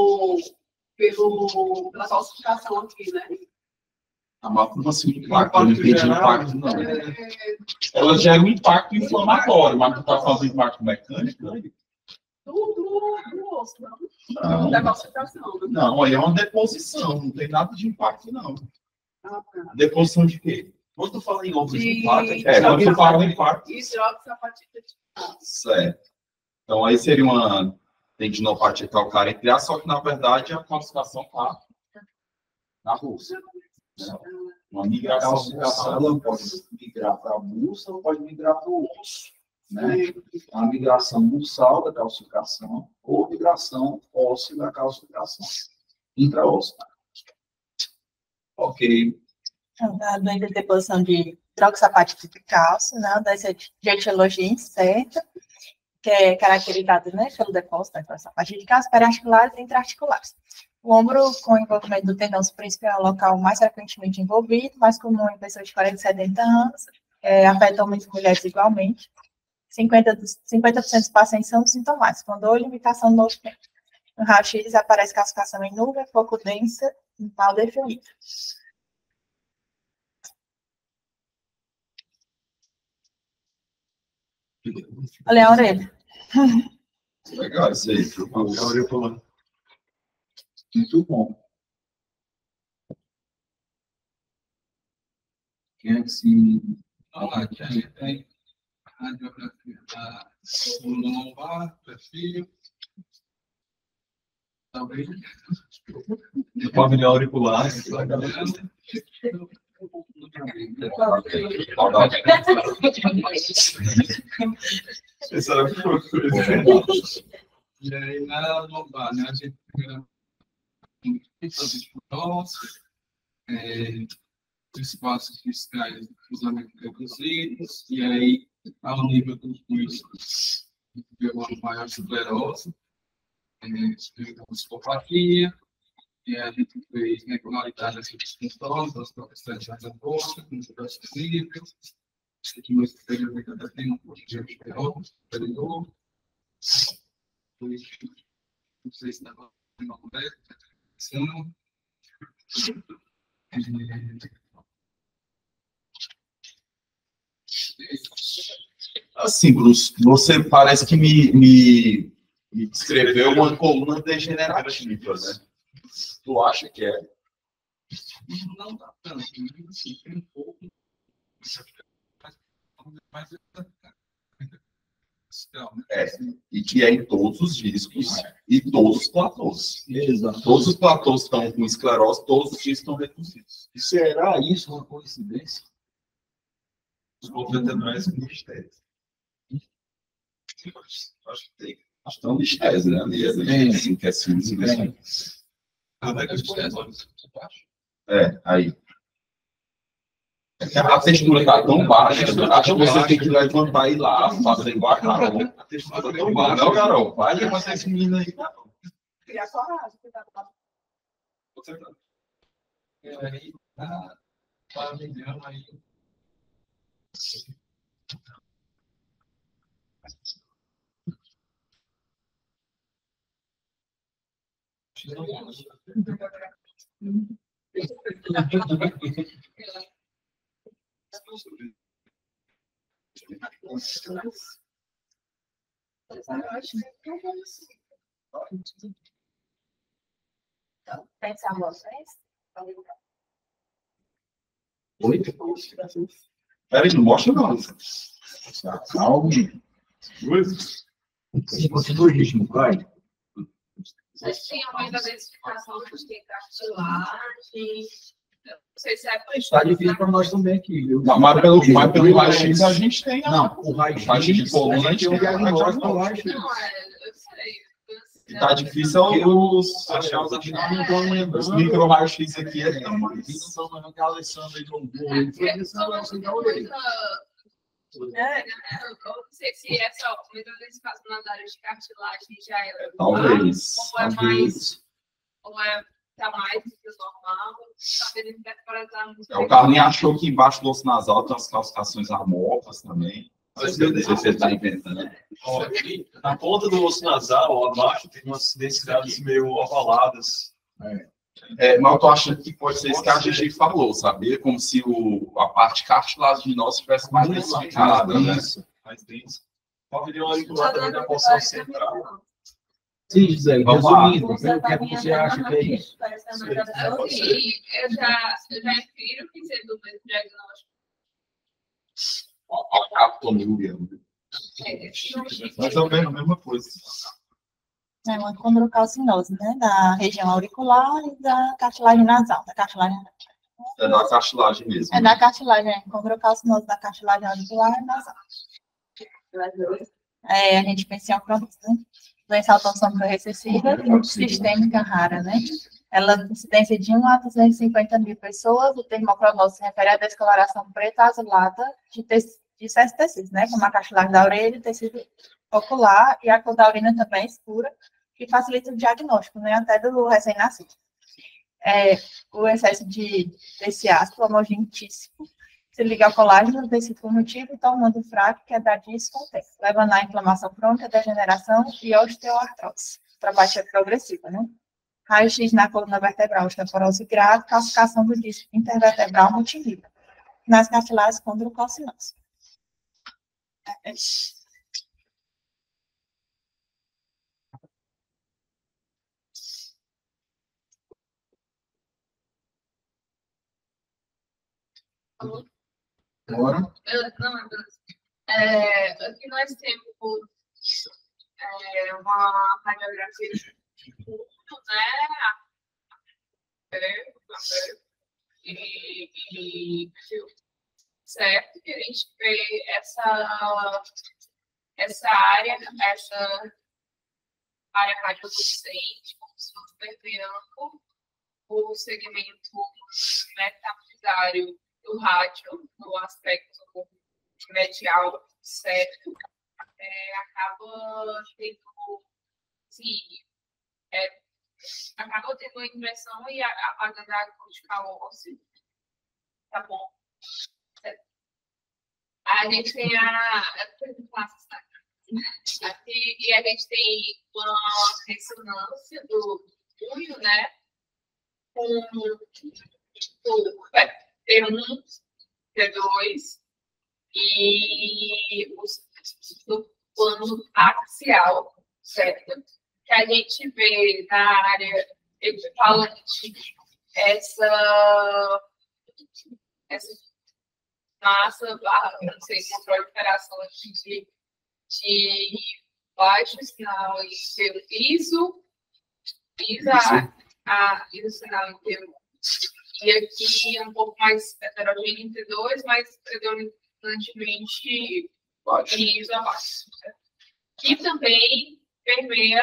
pela falsificação aqui, né? Mas como assim impacto? Eu não entendi impacto, não. É, Ela gera um impacto inflamatório, mas tu tá fazendo impacto mecânico? Né? do osso, não? Não. Da falsificação. Né? Não, aí é uma deposição, não tem nada de impacto, não. Ah, tá. Deposição de quê? Quando tu fala em obras De- de placa, Quando tu fala em impacto. Hidroxapatite. Certo. Então aí seria uma tendinopatia calcária entre só que na verdade a calcificação está na Rússia. Né? Uma a migração. calcificação ela pode migrar para a bursa ou pode migrar para o osso. Né? A migração bursal da calcificação ou migração óssea da calcificação. Intraóssea. Ok. A doença de deposição de hidroxapatite de cálcio, né, das etiologias certa, que é caracterizada, né, pelo depósito da hidroxapatite de cálcio, periarticulares e intraarticulares. O ombro com envolvimento do tendão supraespinhal é o local mais frequentemente envolvido, mais comum em pessoas de 40 e 70 anos, afeta homens e mulheres igualmente. 50% dos pacientes são sintomáticos, com dor e limitação do movimento. No raio-x aparece calcificação em nuvem, pouco densa e mal definida. Olha a orelha. Legal isso aí. Muito bom. Quem é que se... Aqui a gente tem a radiografia da coluna lombar, perfil. Talvez. Pavilhão auricular. E aí, na lombar, né, a gente tem os espaços fiscais cruzamento reduzidos, e aí, ao nível dos músculos, pela maior esclerose, psicopatia, e a gente fez regularidade sintomas das próprias estratégias da bolsa, com os braços livres, aqui nós pegamos até tem um pouco de superior, não sei se estava uma conversa, Assim, Bruce, você parece que me descreveu uma coluna degenerativa, né? Tu acha que é? não dá tanto, assim, tem um pouco, mas E que é em todos os discos e todos os platôs. Exato. Todos os platôs estão com esclerose, todos os discos estão reduzidos. E será isso uma coincidência? Os convencionais com estésia. Acho que tem. Acho que tem uma estésia, né? Ali, assim, que é assim, aí. A textura está tão baixa, acho que você tem que levantar e ir lá, fazer igual a Carol. A textura está tão baixa. Não, Carol, vai levantar esse menino aí, Carol. Criar coragem, que tá e aí, pavilhão aí. Pensar vocês? Oi? Peraí, não mostra não. Calma. Sim, continua o ritmo, vai. Vocês tinham muita identificação de cartilagem. Não sei se é por Está difícil para nós também aqui, viu? Mas pelo raio-x a gente tem. Não, o raio-x de coluna a gente tem um diagnóstico do raio-x. Não, eu sei. Tá difícil achar os micro-raio-x aqui. Que a Alessandra Eu não sei se essa muita identificação nas áreas de cartilagem já é Talvez. ou é tá mais do que o normal, talvez O Carlinhos achou que embaixo do osso nasal tem umas calcificações amorfas também. Não sei se você está inventando. Ó, aqui, na ponta do osso nasal, abaixo, tem umas densidades meio ovaladas. Mas eu tô achando que pode ser isso que a Gigi falou, sabia? Como se a parte cartilaginosa estivesse mais densificada, né? Mais densa. O pavilhão auricular também da porção central. Sim, Gisele, Vamos lá. resumindo, o que é que você acha que é isso? eu já infiro que ser do mesmo diagnóstico. A captonúria. Mas é a mesma coisa. É uma condrocalcinose, né? Da região auricular e da cartilagem nasal. Da cartilagem... É da cartilagem mesmo. É da cartilagem, condrocalcinose da cartilagem auricular e nasal. A gente pensa em oncromose, né? Doença autossômica recessiva sistêmica rara, né? Ela tem incidência de 1 a 250 mil pessoas. O termo ocronose se refere à descoloração preta azulada de certos tecidos, né? Como a cartilagem da orelha, tecido ocular e a cor da urina também é escura, que facilita o diagnóstico, né? Até do recém-nascido. O excesso desse ácido homogentíssimo se liga ao colágeno do tecido conjuntivo e tornando fraco, quebradiço com o tempo, levando à inflamação crônica, degeneração e osteoartrose. O trabalho é progressivo, né? Raio-x na coluna vertebral, osteoporose grave, calcificação do disco intervertebral multinível. Nas cartilagens, condrocalcinose. Agora, Aqui nós temos uma radiografia de fundo, né? E certo que a gente vê essa área radiolucente, como se fosse perdendo o segmento metafisário do rádio, no aspecto medial, certo? Acaba tendo, sim, acaba tendo uma inversão e apagando a cortical óssea. Tá bom? Certo. A gente tem aqui, e a gente tem uma ressonância do punho, né? Com o T1, T2 e do plano axial, certo? Que a gente vê na área equipalante essa massa, não sei, uma proliferação de baixo sinal inteiro sinal inteiro. E aqui é um pouco mais heterogêneo entre dois, mas predominantemente ISO abaixo. Que também permeia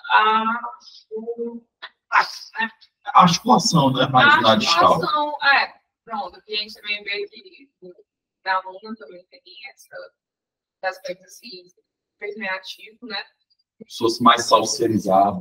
né? A articulação, né? Mais na distal. Pronto, aqui a gente também vê que na aluna também tem esse aspecto assim, permeativo, né? Se fosse mais salserizado.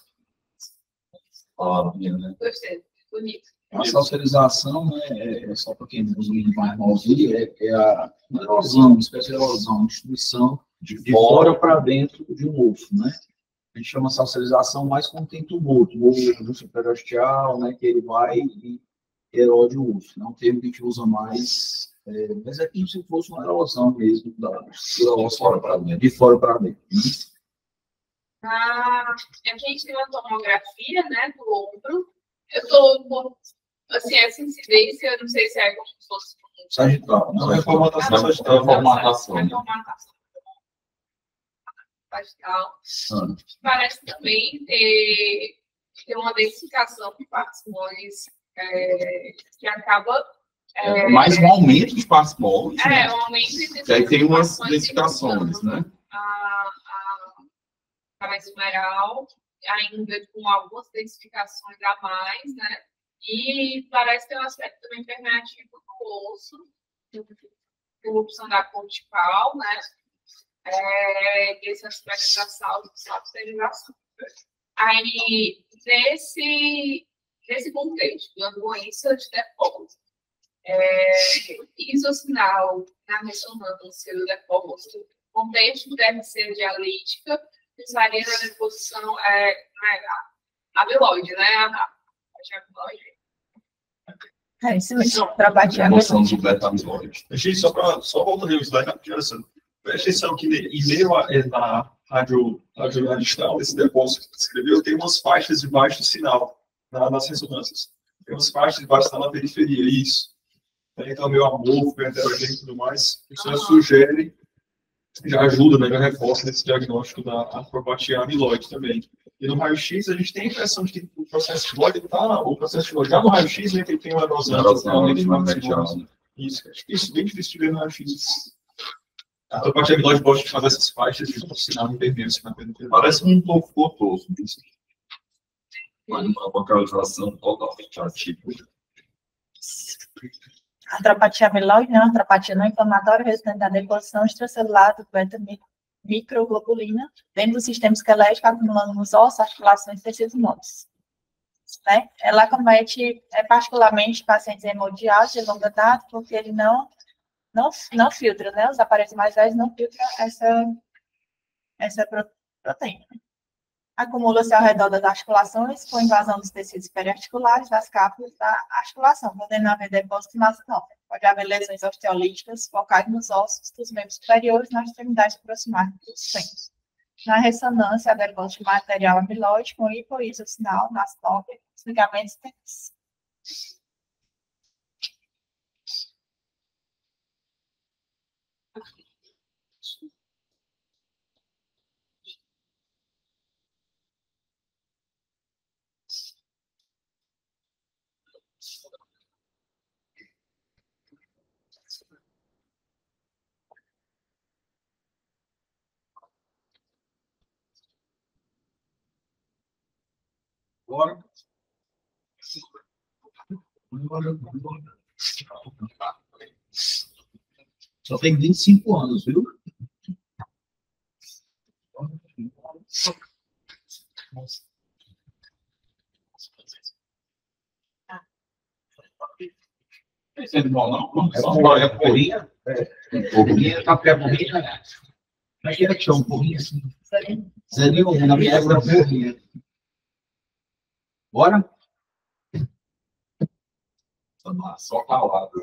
Né? Gostei, bonito. a salsarização, né, só para quem nos vai ouvir, é a erosão, uma espécie de erosão, destruição de fora para dentro de um ovo, né? a gente chama salsarização, mas quando tem tumor do superostial, né, que ele vai e erode o osso. Não é um termo que a gente usa mais, mas é como se fosse uma erosão mesmo da osso de fora para dentro. Aqui a gente tem uma tomografia, né, do ombro. Eu tô, assim, essa incidência, eu não sei se é como se fosse sagital. Não, é formatação sagital. É formatação. Sagital. Parece também ter uma densificação de partes moles que acaba... mais um aumento de partes moles. Um aumento de que aí tem umas densificações, né? A cabeça esmeral, ainda com algumas densificações a mais, né? E parece ter um aspecto também permeativo do osso, corrupção da cortical, né? Esse aspecto da salsarização. Aí, nesse contexto, do agoísta de depósito, isosinal na ressonância do depósito, contexto deve ser dialítica, precisaria da deposição amiloide, né? Amiloide. Isso mesmo, para bater a Emoção do beta-amiloide. Gente, só voltando o slide rapidinho, assim, presta atenção que em meio na rádio distal, esse depósito que você escreveu, tem umas faixas debaixo do sinal, nas ressonâncias. Tem umas faixas debaixo na periferia, isso. Então, meu amor, heterogêneo e tudo mais, isso já sugere, já ajuda, né, já reforça esse diagnóstico da acrobatia amiloide também. E no raio-x, a gente tem a impressão de que o processo estiloide já no raio-x, né, que ele tem uma erosão isso, é difícil, bem difícil de ver no raio-x. A acrobatia amiloide gosta de fazer essas faixas de sinal de intervenção na periferia. Parece um pouco gotoso. Mas uma vocalização totalmente atípica. A atropatia amiloide, né? A atropatia não inflamatória resultante da deposição extracelular do beta-microglobulina dentro do sistema esquelético, acumulando nos ossos, articulações e tecidos moles. Né? Ela comete particularmente pacientes hemodiálise de longa data, porque ele não filtra, né? Os aparelhos mais velhos não filtram essa proteína. Acumula-se ao redor das articulações, com invasão dos tecidos periarticulares, das cápsulas da articulação, podendo haver depósito de massa nova. Pode haver lesões osteolíticas focais nos ossos dos membros superiores nas extremidades proximais dos seios. Na ressonância, há depósito de material amiloide com hipoisosinal nas nove ligamentos tendões. Agora. Só tem 25 anos, viu? É bom, não? É porrinha? Porrinha, café porrinha. Mas que era que chama porrinha assim? Zerinho, na minha época, porrinha. Bora? Vamos lá, só palavra.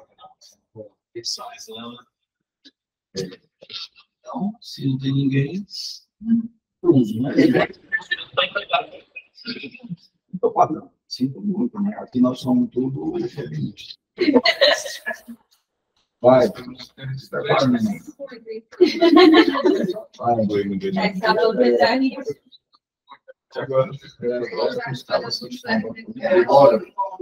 Então, se não tem ninguém, uso, né? Então, padrão. Sinto muito, né? Aqui nós somos tudo feministas. Vai. Vai, menino. Agora, Bora.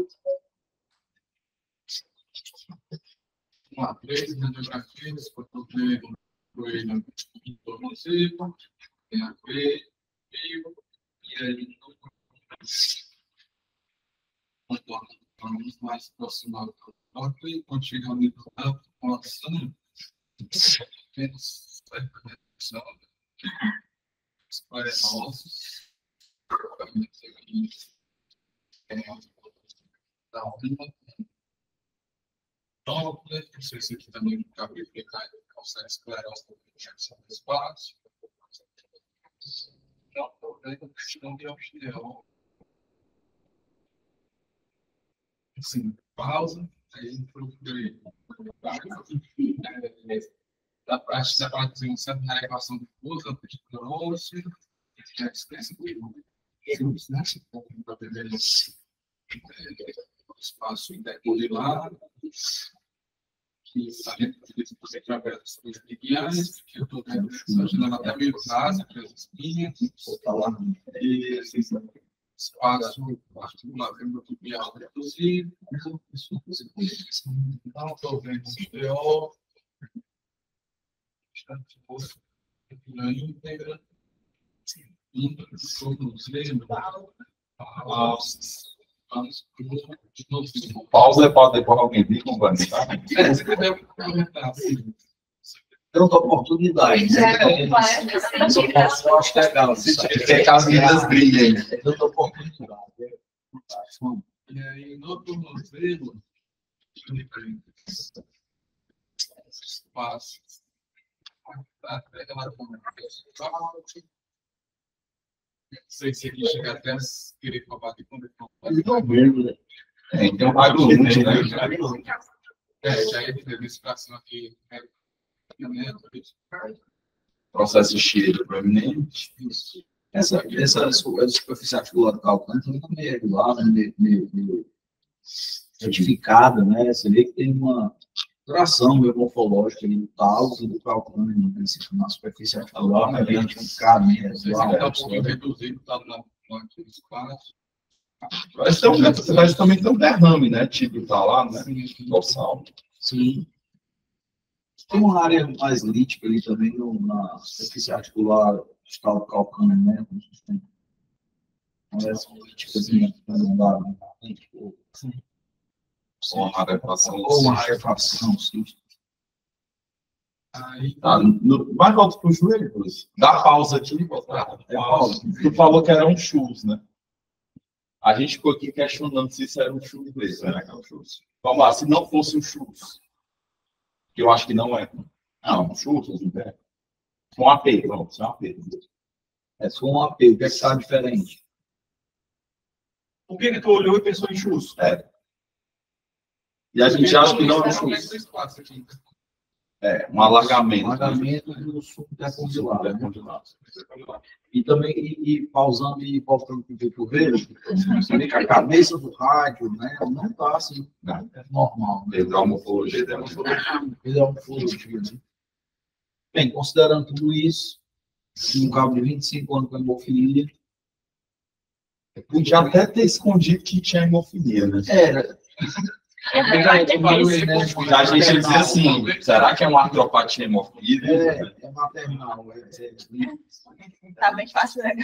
uma três radiografias, portanto, foi no introdutivo, tem a ver, e aí, estamos mais próximos do corpo e continuamos a população, menos redução, esclerosos, da onda. Então, não sei se aqui também cabe explicar calçar esclerose do espaço. com questão de osteó. Assim, pausa, aí procurei da prática de uma certa elevação de força, de grosso, que é a espécie de espaço intercondilado, que você através das coisas lineares, que eu estou imaginando até meio rasa, pelas espinhas, e espaço articular endotelial reduzido, então estou vendo o exterior, bastante força íntegra, todos lembram, Pausa para depois alguém vir conversar. você deve comentar assim. Tanta oportunidade. Eu acho legal. Tem que as meninas brilhem. Tanta oportunidade. E aí, no tornozelo, espaço, até ela não sei se ele chega até a querer falar de quando ele Então, vai do limite, né? já é de espaço aqui. Processo de cheiro proeminente. Essa superfície articular do calcante é meio regular, né? meio retificada, né? Você vê que tem uma duração meio morfológica ali do talos e do calcante, né? Na superfície articular, né? Bem retificado, né? Está um pouquinho reduzido, está no espaço. Mas também tem um derrame, né? Tipo, tá lá, né? Dorsal. Sim. Tem uma área mais lítica ali também na superfície articular do calcâneo, né? Parece uma líticazinha andada, né? Ou uma rarefação. Ou uma rarefação, sim. Aí, Tá, vai volta pro joelho, Bruce. Dá pausa aqui. Pausa. Tu falou que era um chus, né? A gente ficou aqui questionando se isso era um chus mesmo. Será que é um chus? Vamos lá, se não fosse um chus, que eu acho que não é. Não, um chus, não é. Com AP, pronto, isso é um AP. É só um AP, o que é que está diferente? Por que tu olhou e pensou em chus? E a gente acha que não é um chus. É, um alagamento. Um alagamento do subdercondilado. E também, pausando e voltando para o cotovelo, você vê que a cabeça do rádio, né, não está assim, normal. Pedro, a morfologia dela. Né? Bem, considerando tudo isso, um cabo de 25 anos com hemofilia. Podia até ter escondido que tinha hemofilia, né? Era. A gente dizia assim, será que é uma artropatia hemofílica? É maternal. Tá bem fácil, né?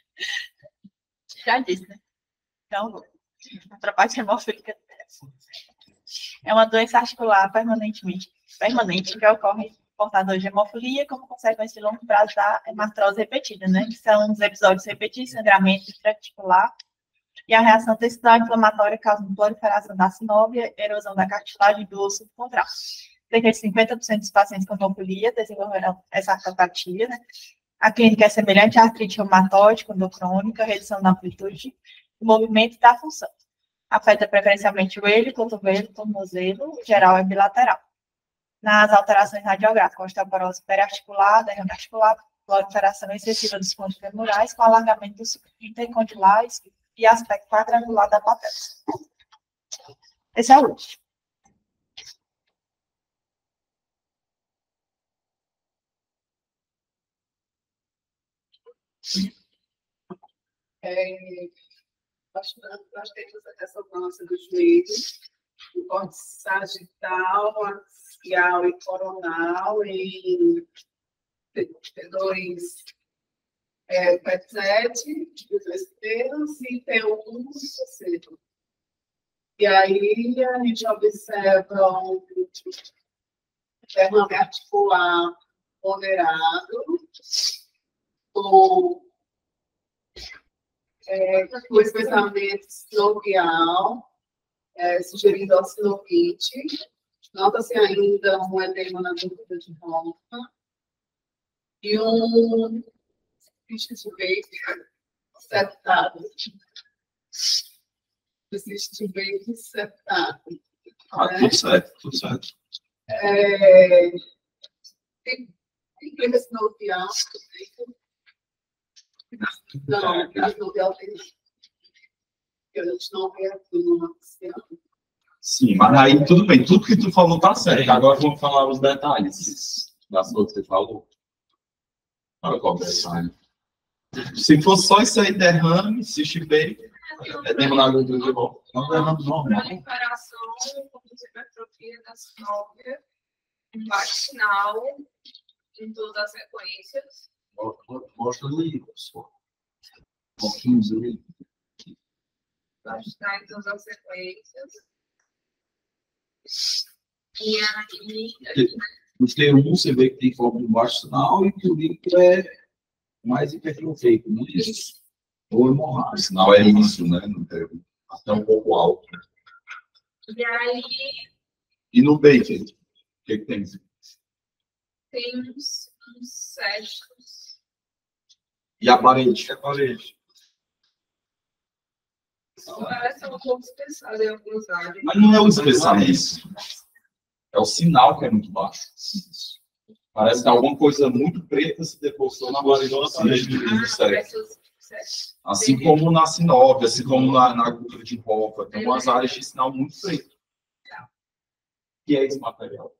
Já disse, né? Então, artropatia hemofílica é uma doença articular permanente que ocorre portador de hemofilia como consequência de longo prazo da hemartrose repetida, né? Que são os episódios repetidos, sangramento intra-articular, e a reação tecidual inflamatória causando proliferação da sinóvia, erosão da cartilagem do osso contral. Cerca de 50% dos pacientes com hemofilia desenvolverão essa artropatia, né? A clínica é semelhante à artrite reumatoide, com dor crônica, redução da amplitude, do movimento e da função. Afeta preferencialmente o joelho, cotovelo, tornozelo, em geral é bilateral. Nas alterações radiográficas, osteoporose periarticular, derrame articular, proliferação excessiva dos pontos femorais, com alargamento dos intercondilares e aspecto quadrangular da patela. Esse é o último. Bastante essa dança dos joelhos, o corte sagital, axial e coronal, em T2, P7, de dois terços, e T1, terceiro. E aí a gente observa um derrame articular moderado, com espessamento sinovial, sugerindo oscilovite. Nota-se ainda um edema na dúvida de volta. E um suspeito Septado. Existe bem septado. Tudo certo, tudo certo. Tem clima sinovial. Não, clima sinovial tem. Eu não vejo tudo. Sim, mas aí tudo bem, tudo que tu falou tá certo. Agora vamos falar os detalhes das coisas que você falou. Olha qual detalhe. Se for só isso aí, derrame, se chibei, é derramar gordura de volta. Não derrame normal. Proliferação, hipertrofia da sinóvia, vaginal, em todas as sequências. Mostra ali, pessoal. Um pouquinho ali. Vaginal em todas as sequências. E aí, No T1 você vê que tem forma de baixo sinal e que o líquido é mais hipertrofeico, não é isso? Ou hemorrágico. O sinal é isso, né? Até um pouco alto. e aí E no bacon, o que tem? tem uns cestos. E a parede? A parede. Parece um pouco espessado em algumas áreas. Mas não é o especialista. É o sinal que é muito baixo. Parece que alguma coisa muito preta se depositou na parede do cérebro. Assim como na sinóvia, assim como na agulha de roupa. Tem umas áreas de sinal muito preto. O que é esse material?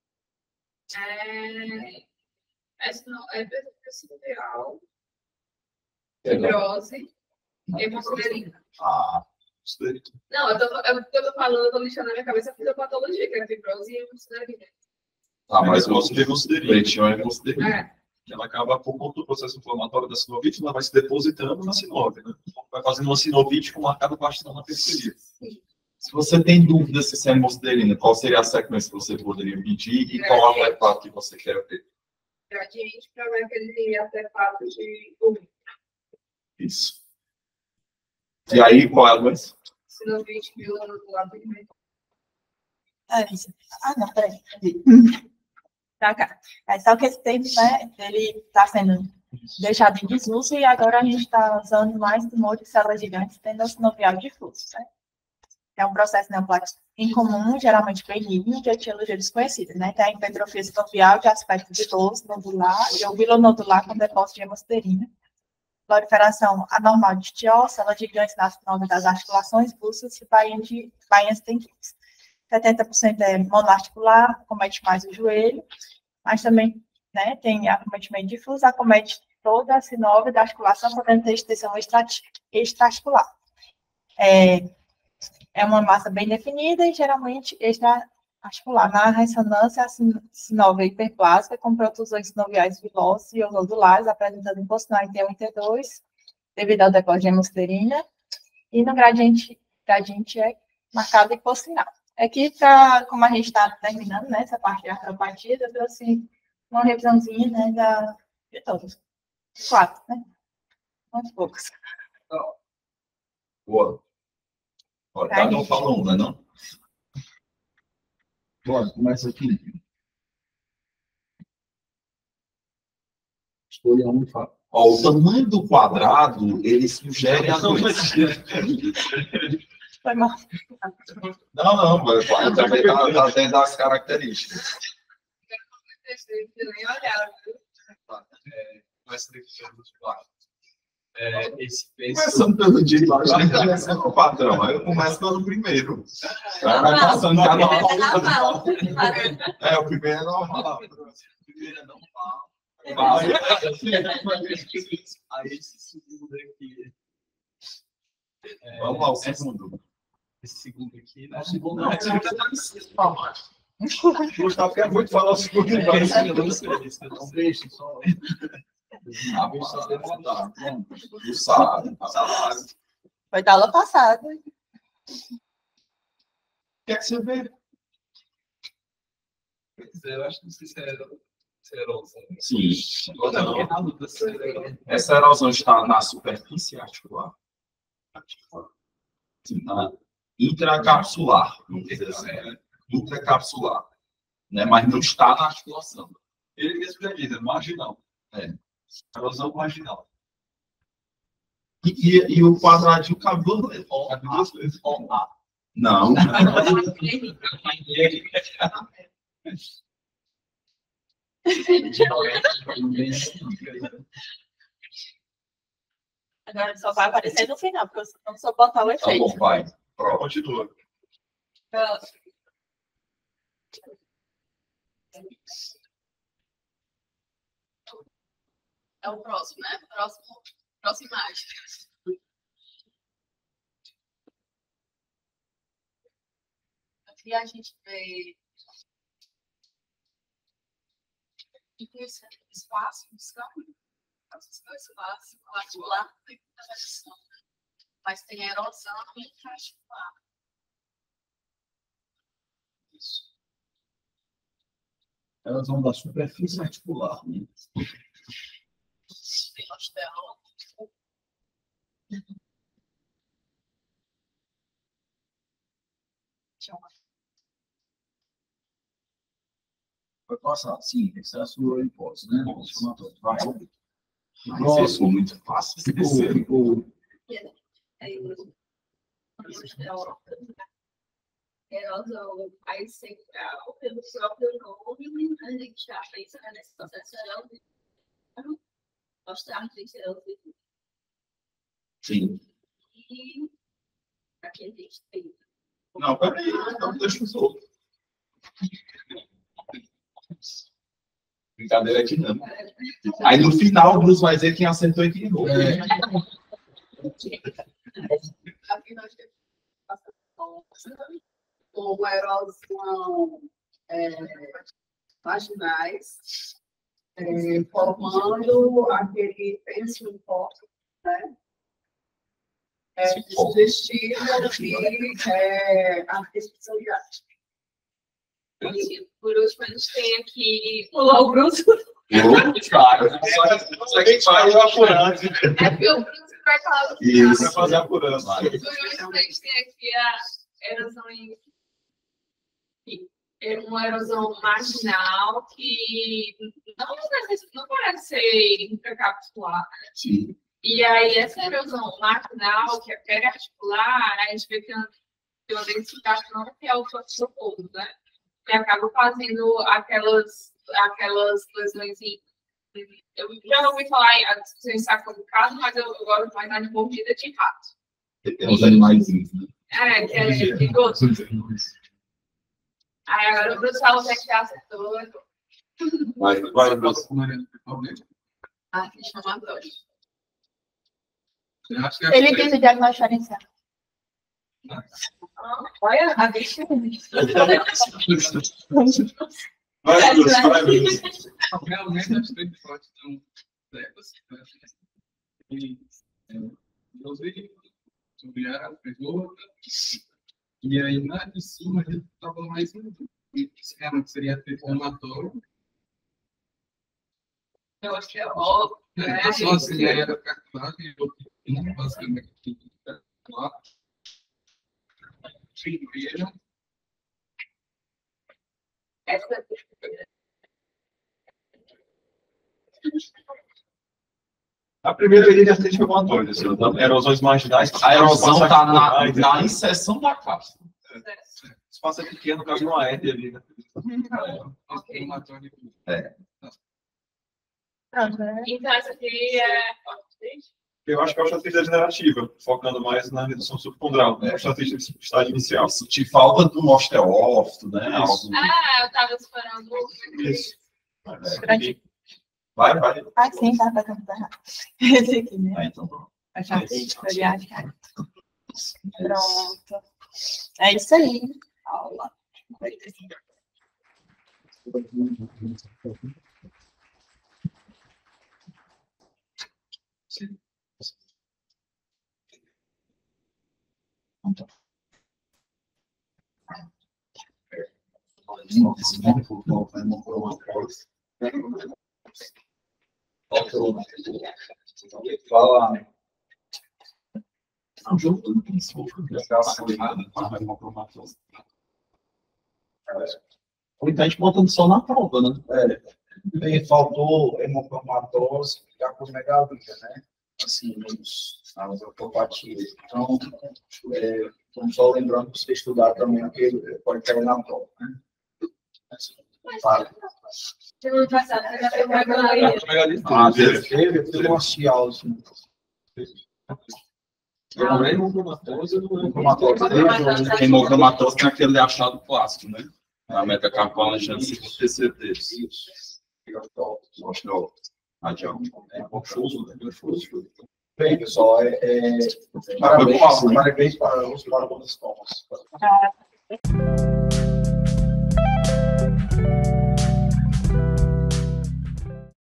É superficial, fibrose, hemosserina. Não, eu tô falando, eu tô lixando na minha cabeça a fisiopatologia, que é fibrose e hemosserina. Mas o pretinho é hemosserina. Ela acaba, por conta do processo inflamatório da sinovite, ela vai se depositando na sinovia, né? Vai fazendo uma sinovite com marcado bastante na periferia. Se você tem dúvida se isso é hemosserina, qual seria a sequência que você poderia medir e qual a artefato que você quer ter? Gradiente para ver que ele tem artefato de urina. Isso. E aí, qual é a doença? Sinovite bilonodular pigmentosa. É isso. Ah, não, peraí. Tá, cá. É só que esse tempo, né, ele está sendo deixado em desuso e agora a gente está usando mais tumor de células gigantes tendo sinovial difuso, né? É um processo neoplástico incomum, geralmente benigno, de etiologia desconhecida, né? Tem a hipertrofia sinovial de aspecto viloso, nodular, e o vilonodular com depósito de hemosserina. Proliferação anormal de tiol, células gigantes nas sinóvias das articulações, pulsos e bainhas tendinhas. 70% é monoarticular, acomete mais o joelho, mas também, né, tem acometimento difuso, acomete toda a sinóvia da articulação, podendo ter extensão extraarticular. É uma massa bem definida e geralmente extraarticular. Na ressonância, a sinóvia hiperplásica com protusões sinoviais vilosas e nodulares, apresentando impossibilidade em T1 e T2, devido ao depósito de hemosserina, e no gradiente é marcado hipossinal. Aqui, como a gente está terminando, né, essa parte de artropatia, eu trouxe uma revisãozinha, né, de todos. 4, né? Uns poucos. Boa. Olha, cada um fala um, não? Bora, começa aqui. Escolha um e fala. Ó, o tamanho do quadrado, ele sugere a doença. Foi mal. Não, mas também está dentro das características. Começando pelo dia, começando pelo padrão. Aí eu começo pelo primeiro. Vai passando cada um. O primeiro é normal. O primeiro é normal. Aí esse segundo aqui. Vamos lá, o segundo. Esse segundo aqui, né? O segundo não, esse segundo tá preciso falar. Gustavo quer muito falar o segundo. Não deixa, só. O salário. Foi da aula passada. O que é que você vê? Eu acho que não sei se é erosão. Sim. Essa erosão está na superfície articular. Sim, na intracapsular, vamos dizer assim, né? Intracapsular, né? Mas não está na articulação. Ele mesmo já diz, é marginal. É. Erosão marginal. E o quadradinho cabe duas vezes. Cabe duas vezes. Não. Agora só vai aparecer no final, porque eu não sou botar o Tá efeito. bom, vai. Pronto. Continua. É o próximo, né? Próxima imagem. Aqui a gente vê espaço, espaço articular, tem muita variação, mas tem erosão intra-articular. Elas vão da superfície articular, né? Tem osteoma. Vai passar, sim, essa é a sua hipótese, né? Vai. Mas isso é muito fácil. Ficou. Erosão mais central, pelo próprio nome, a gente já pensa nesse processo erosivo. Osteoartrite erosiva. Sim. E aqui a gente tem. Não, peraí, então deixa os outros. Brincadeira aqui não. Aí no final o Bruce vai dizer quem acertou e quem errou. Aqui nós temos como erosão vaginais, formando aquele pêncil forte, né? Digestivo e a restrição de ar. Por último, a gente tem aqui o Logros. Claro. Só quem faz é o apurante. É porque o Bruno vai falar do Isso. Vai fazer apurando. Por último, a gente tem aqui a erosão uma erosão marginal que não parece ser intracapsular. Sim. E aí, essa erosão marginal, que é periarticular, a gente vê que tem uma densificação que é o socorro, né? Que acaba fazendo aquelas lesões. Eu já ouvi falar em discussão em saco de caso, mas eu gosto mais da mordida de rato. Tem os animaizinhos, né? Que é perigoso. Aí agora o Bruno falou que já acertou. Vai, Bruce. Inflamatório. Ele fez o diagnóstico diferencial. Olha, a bicha. Vai, Bruce. Realmente, as três hipóteses são cegas. Inclusive, subir fez outra. E aí, na de cima, a gente estava mais um esquema que seria inflamatório. Eu acho que é óbvio. Só assim, aí era calculado e eu fiz basicamente lá. Essa A primeira ele já tem como Antônio, erosões marginais. A erosão está na inserção da cápsula. O espaço é pequeno, no caso de uma hernia ali, né? Inflamatório. Então, essa aqui é. Eu acho que é a osteoartrite degenerativa, focando mais na redução subcondral. A osteoartrite de estágio inicial. Te falta de um osteófito, né? Isso. Eu estava esperando. Isso. Vai. Ah, sim, tá errado. Esse aqui, né? Então, pronto. Osteoartrite psoriásica. Pronto. É isso aí. Aula. Fala. O jogo todo tem isso. Ou então a gente botando só na prova, né? Faltou hemocromatose, acromegalia, né? assim, nas ortopatias. Então, vamos só lembrando para você estudar também, porque pode cair na prova, né? Ano passado, eu já fui pra Eu fiz uma cial, assim. Eu não lembro hemocromatose, eu não lembro. Hemocromatose tem aquele achado clássico, né? A metacarpal, chance de TCT. Mostrou. Adiante. Bem, pessoal, parabéns para os parabéns.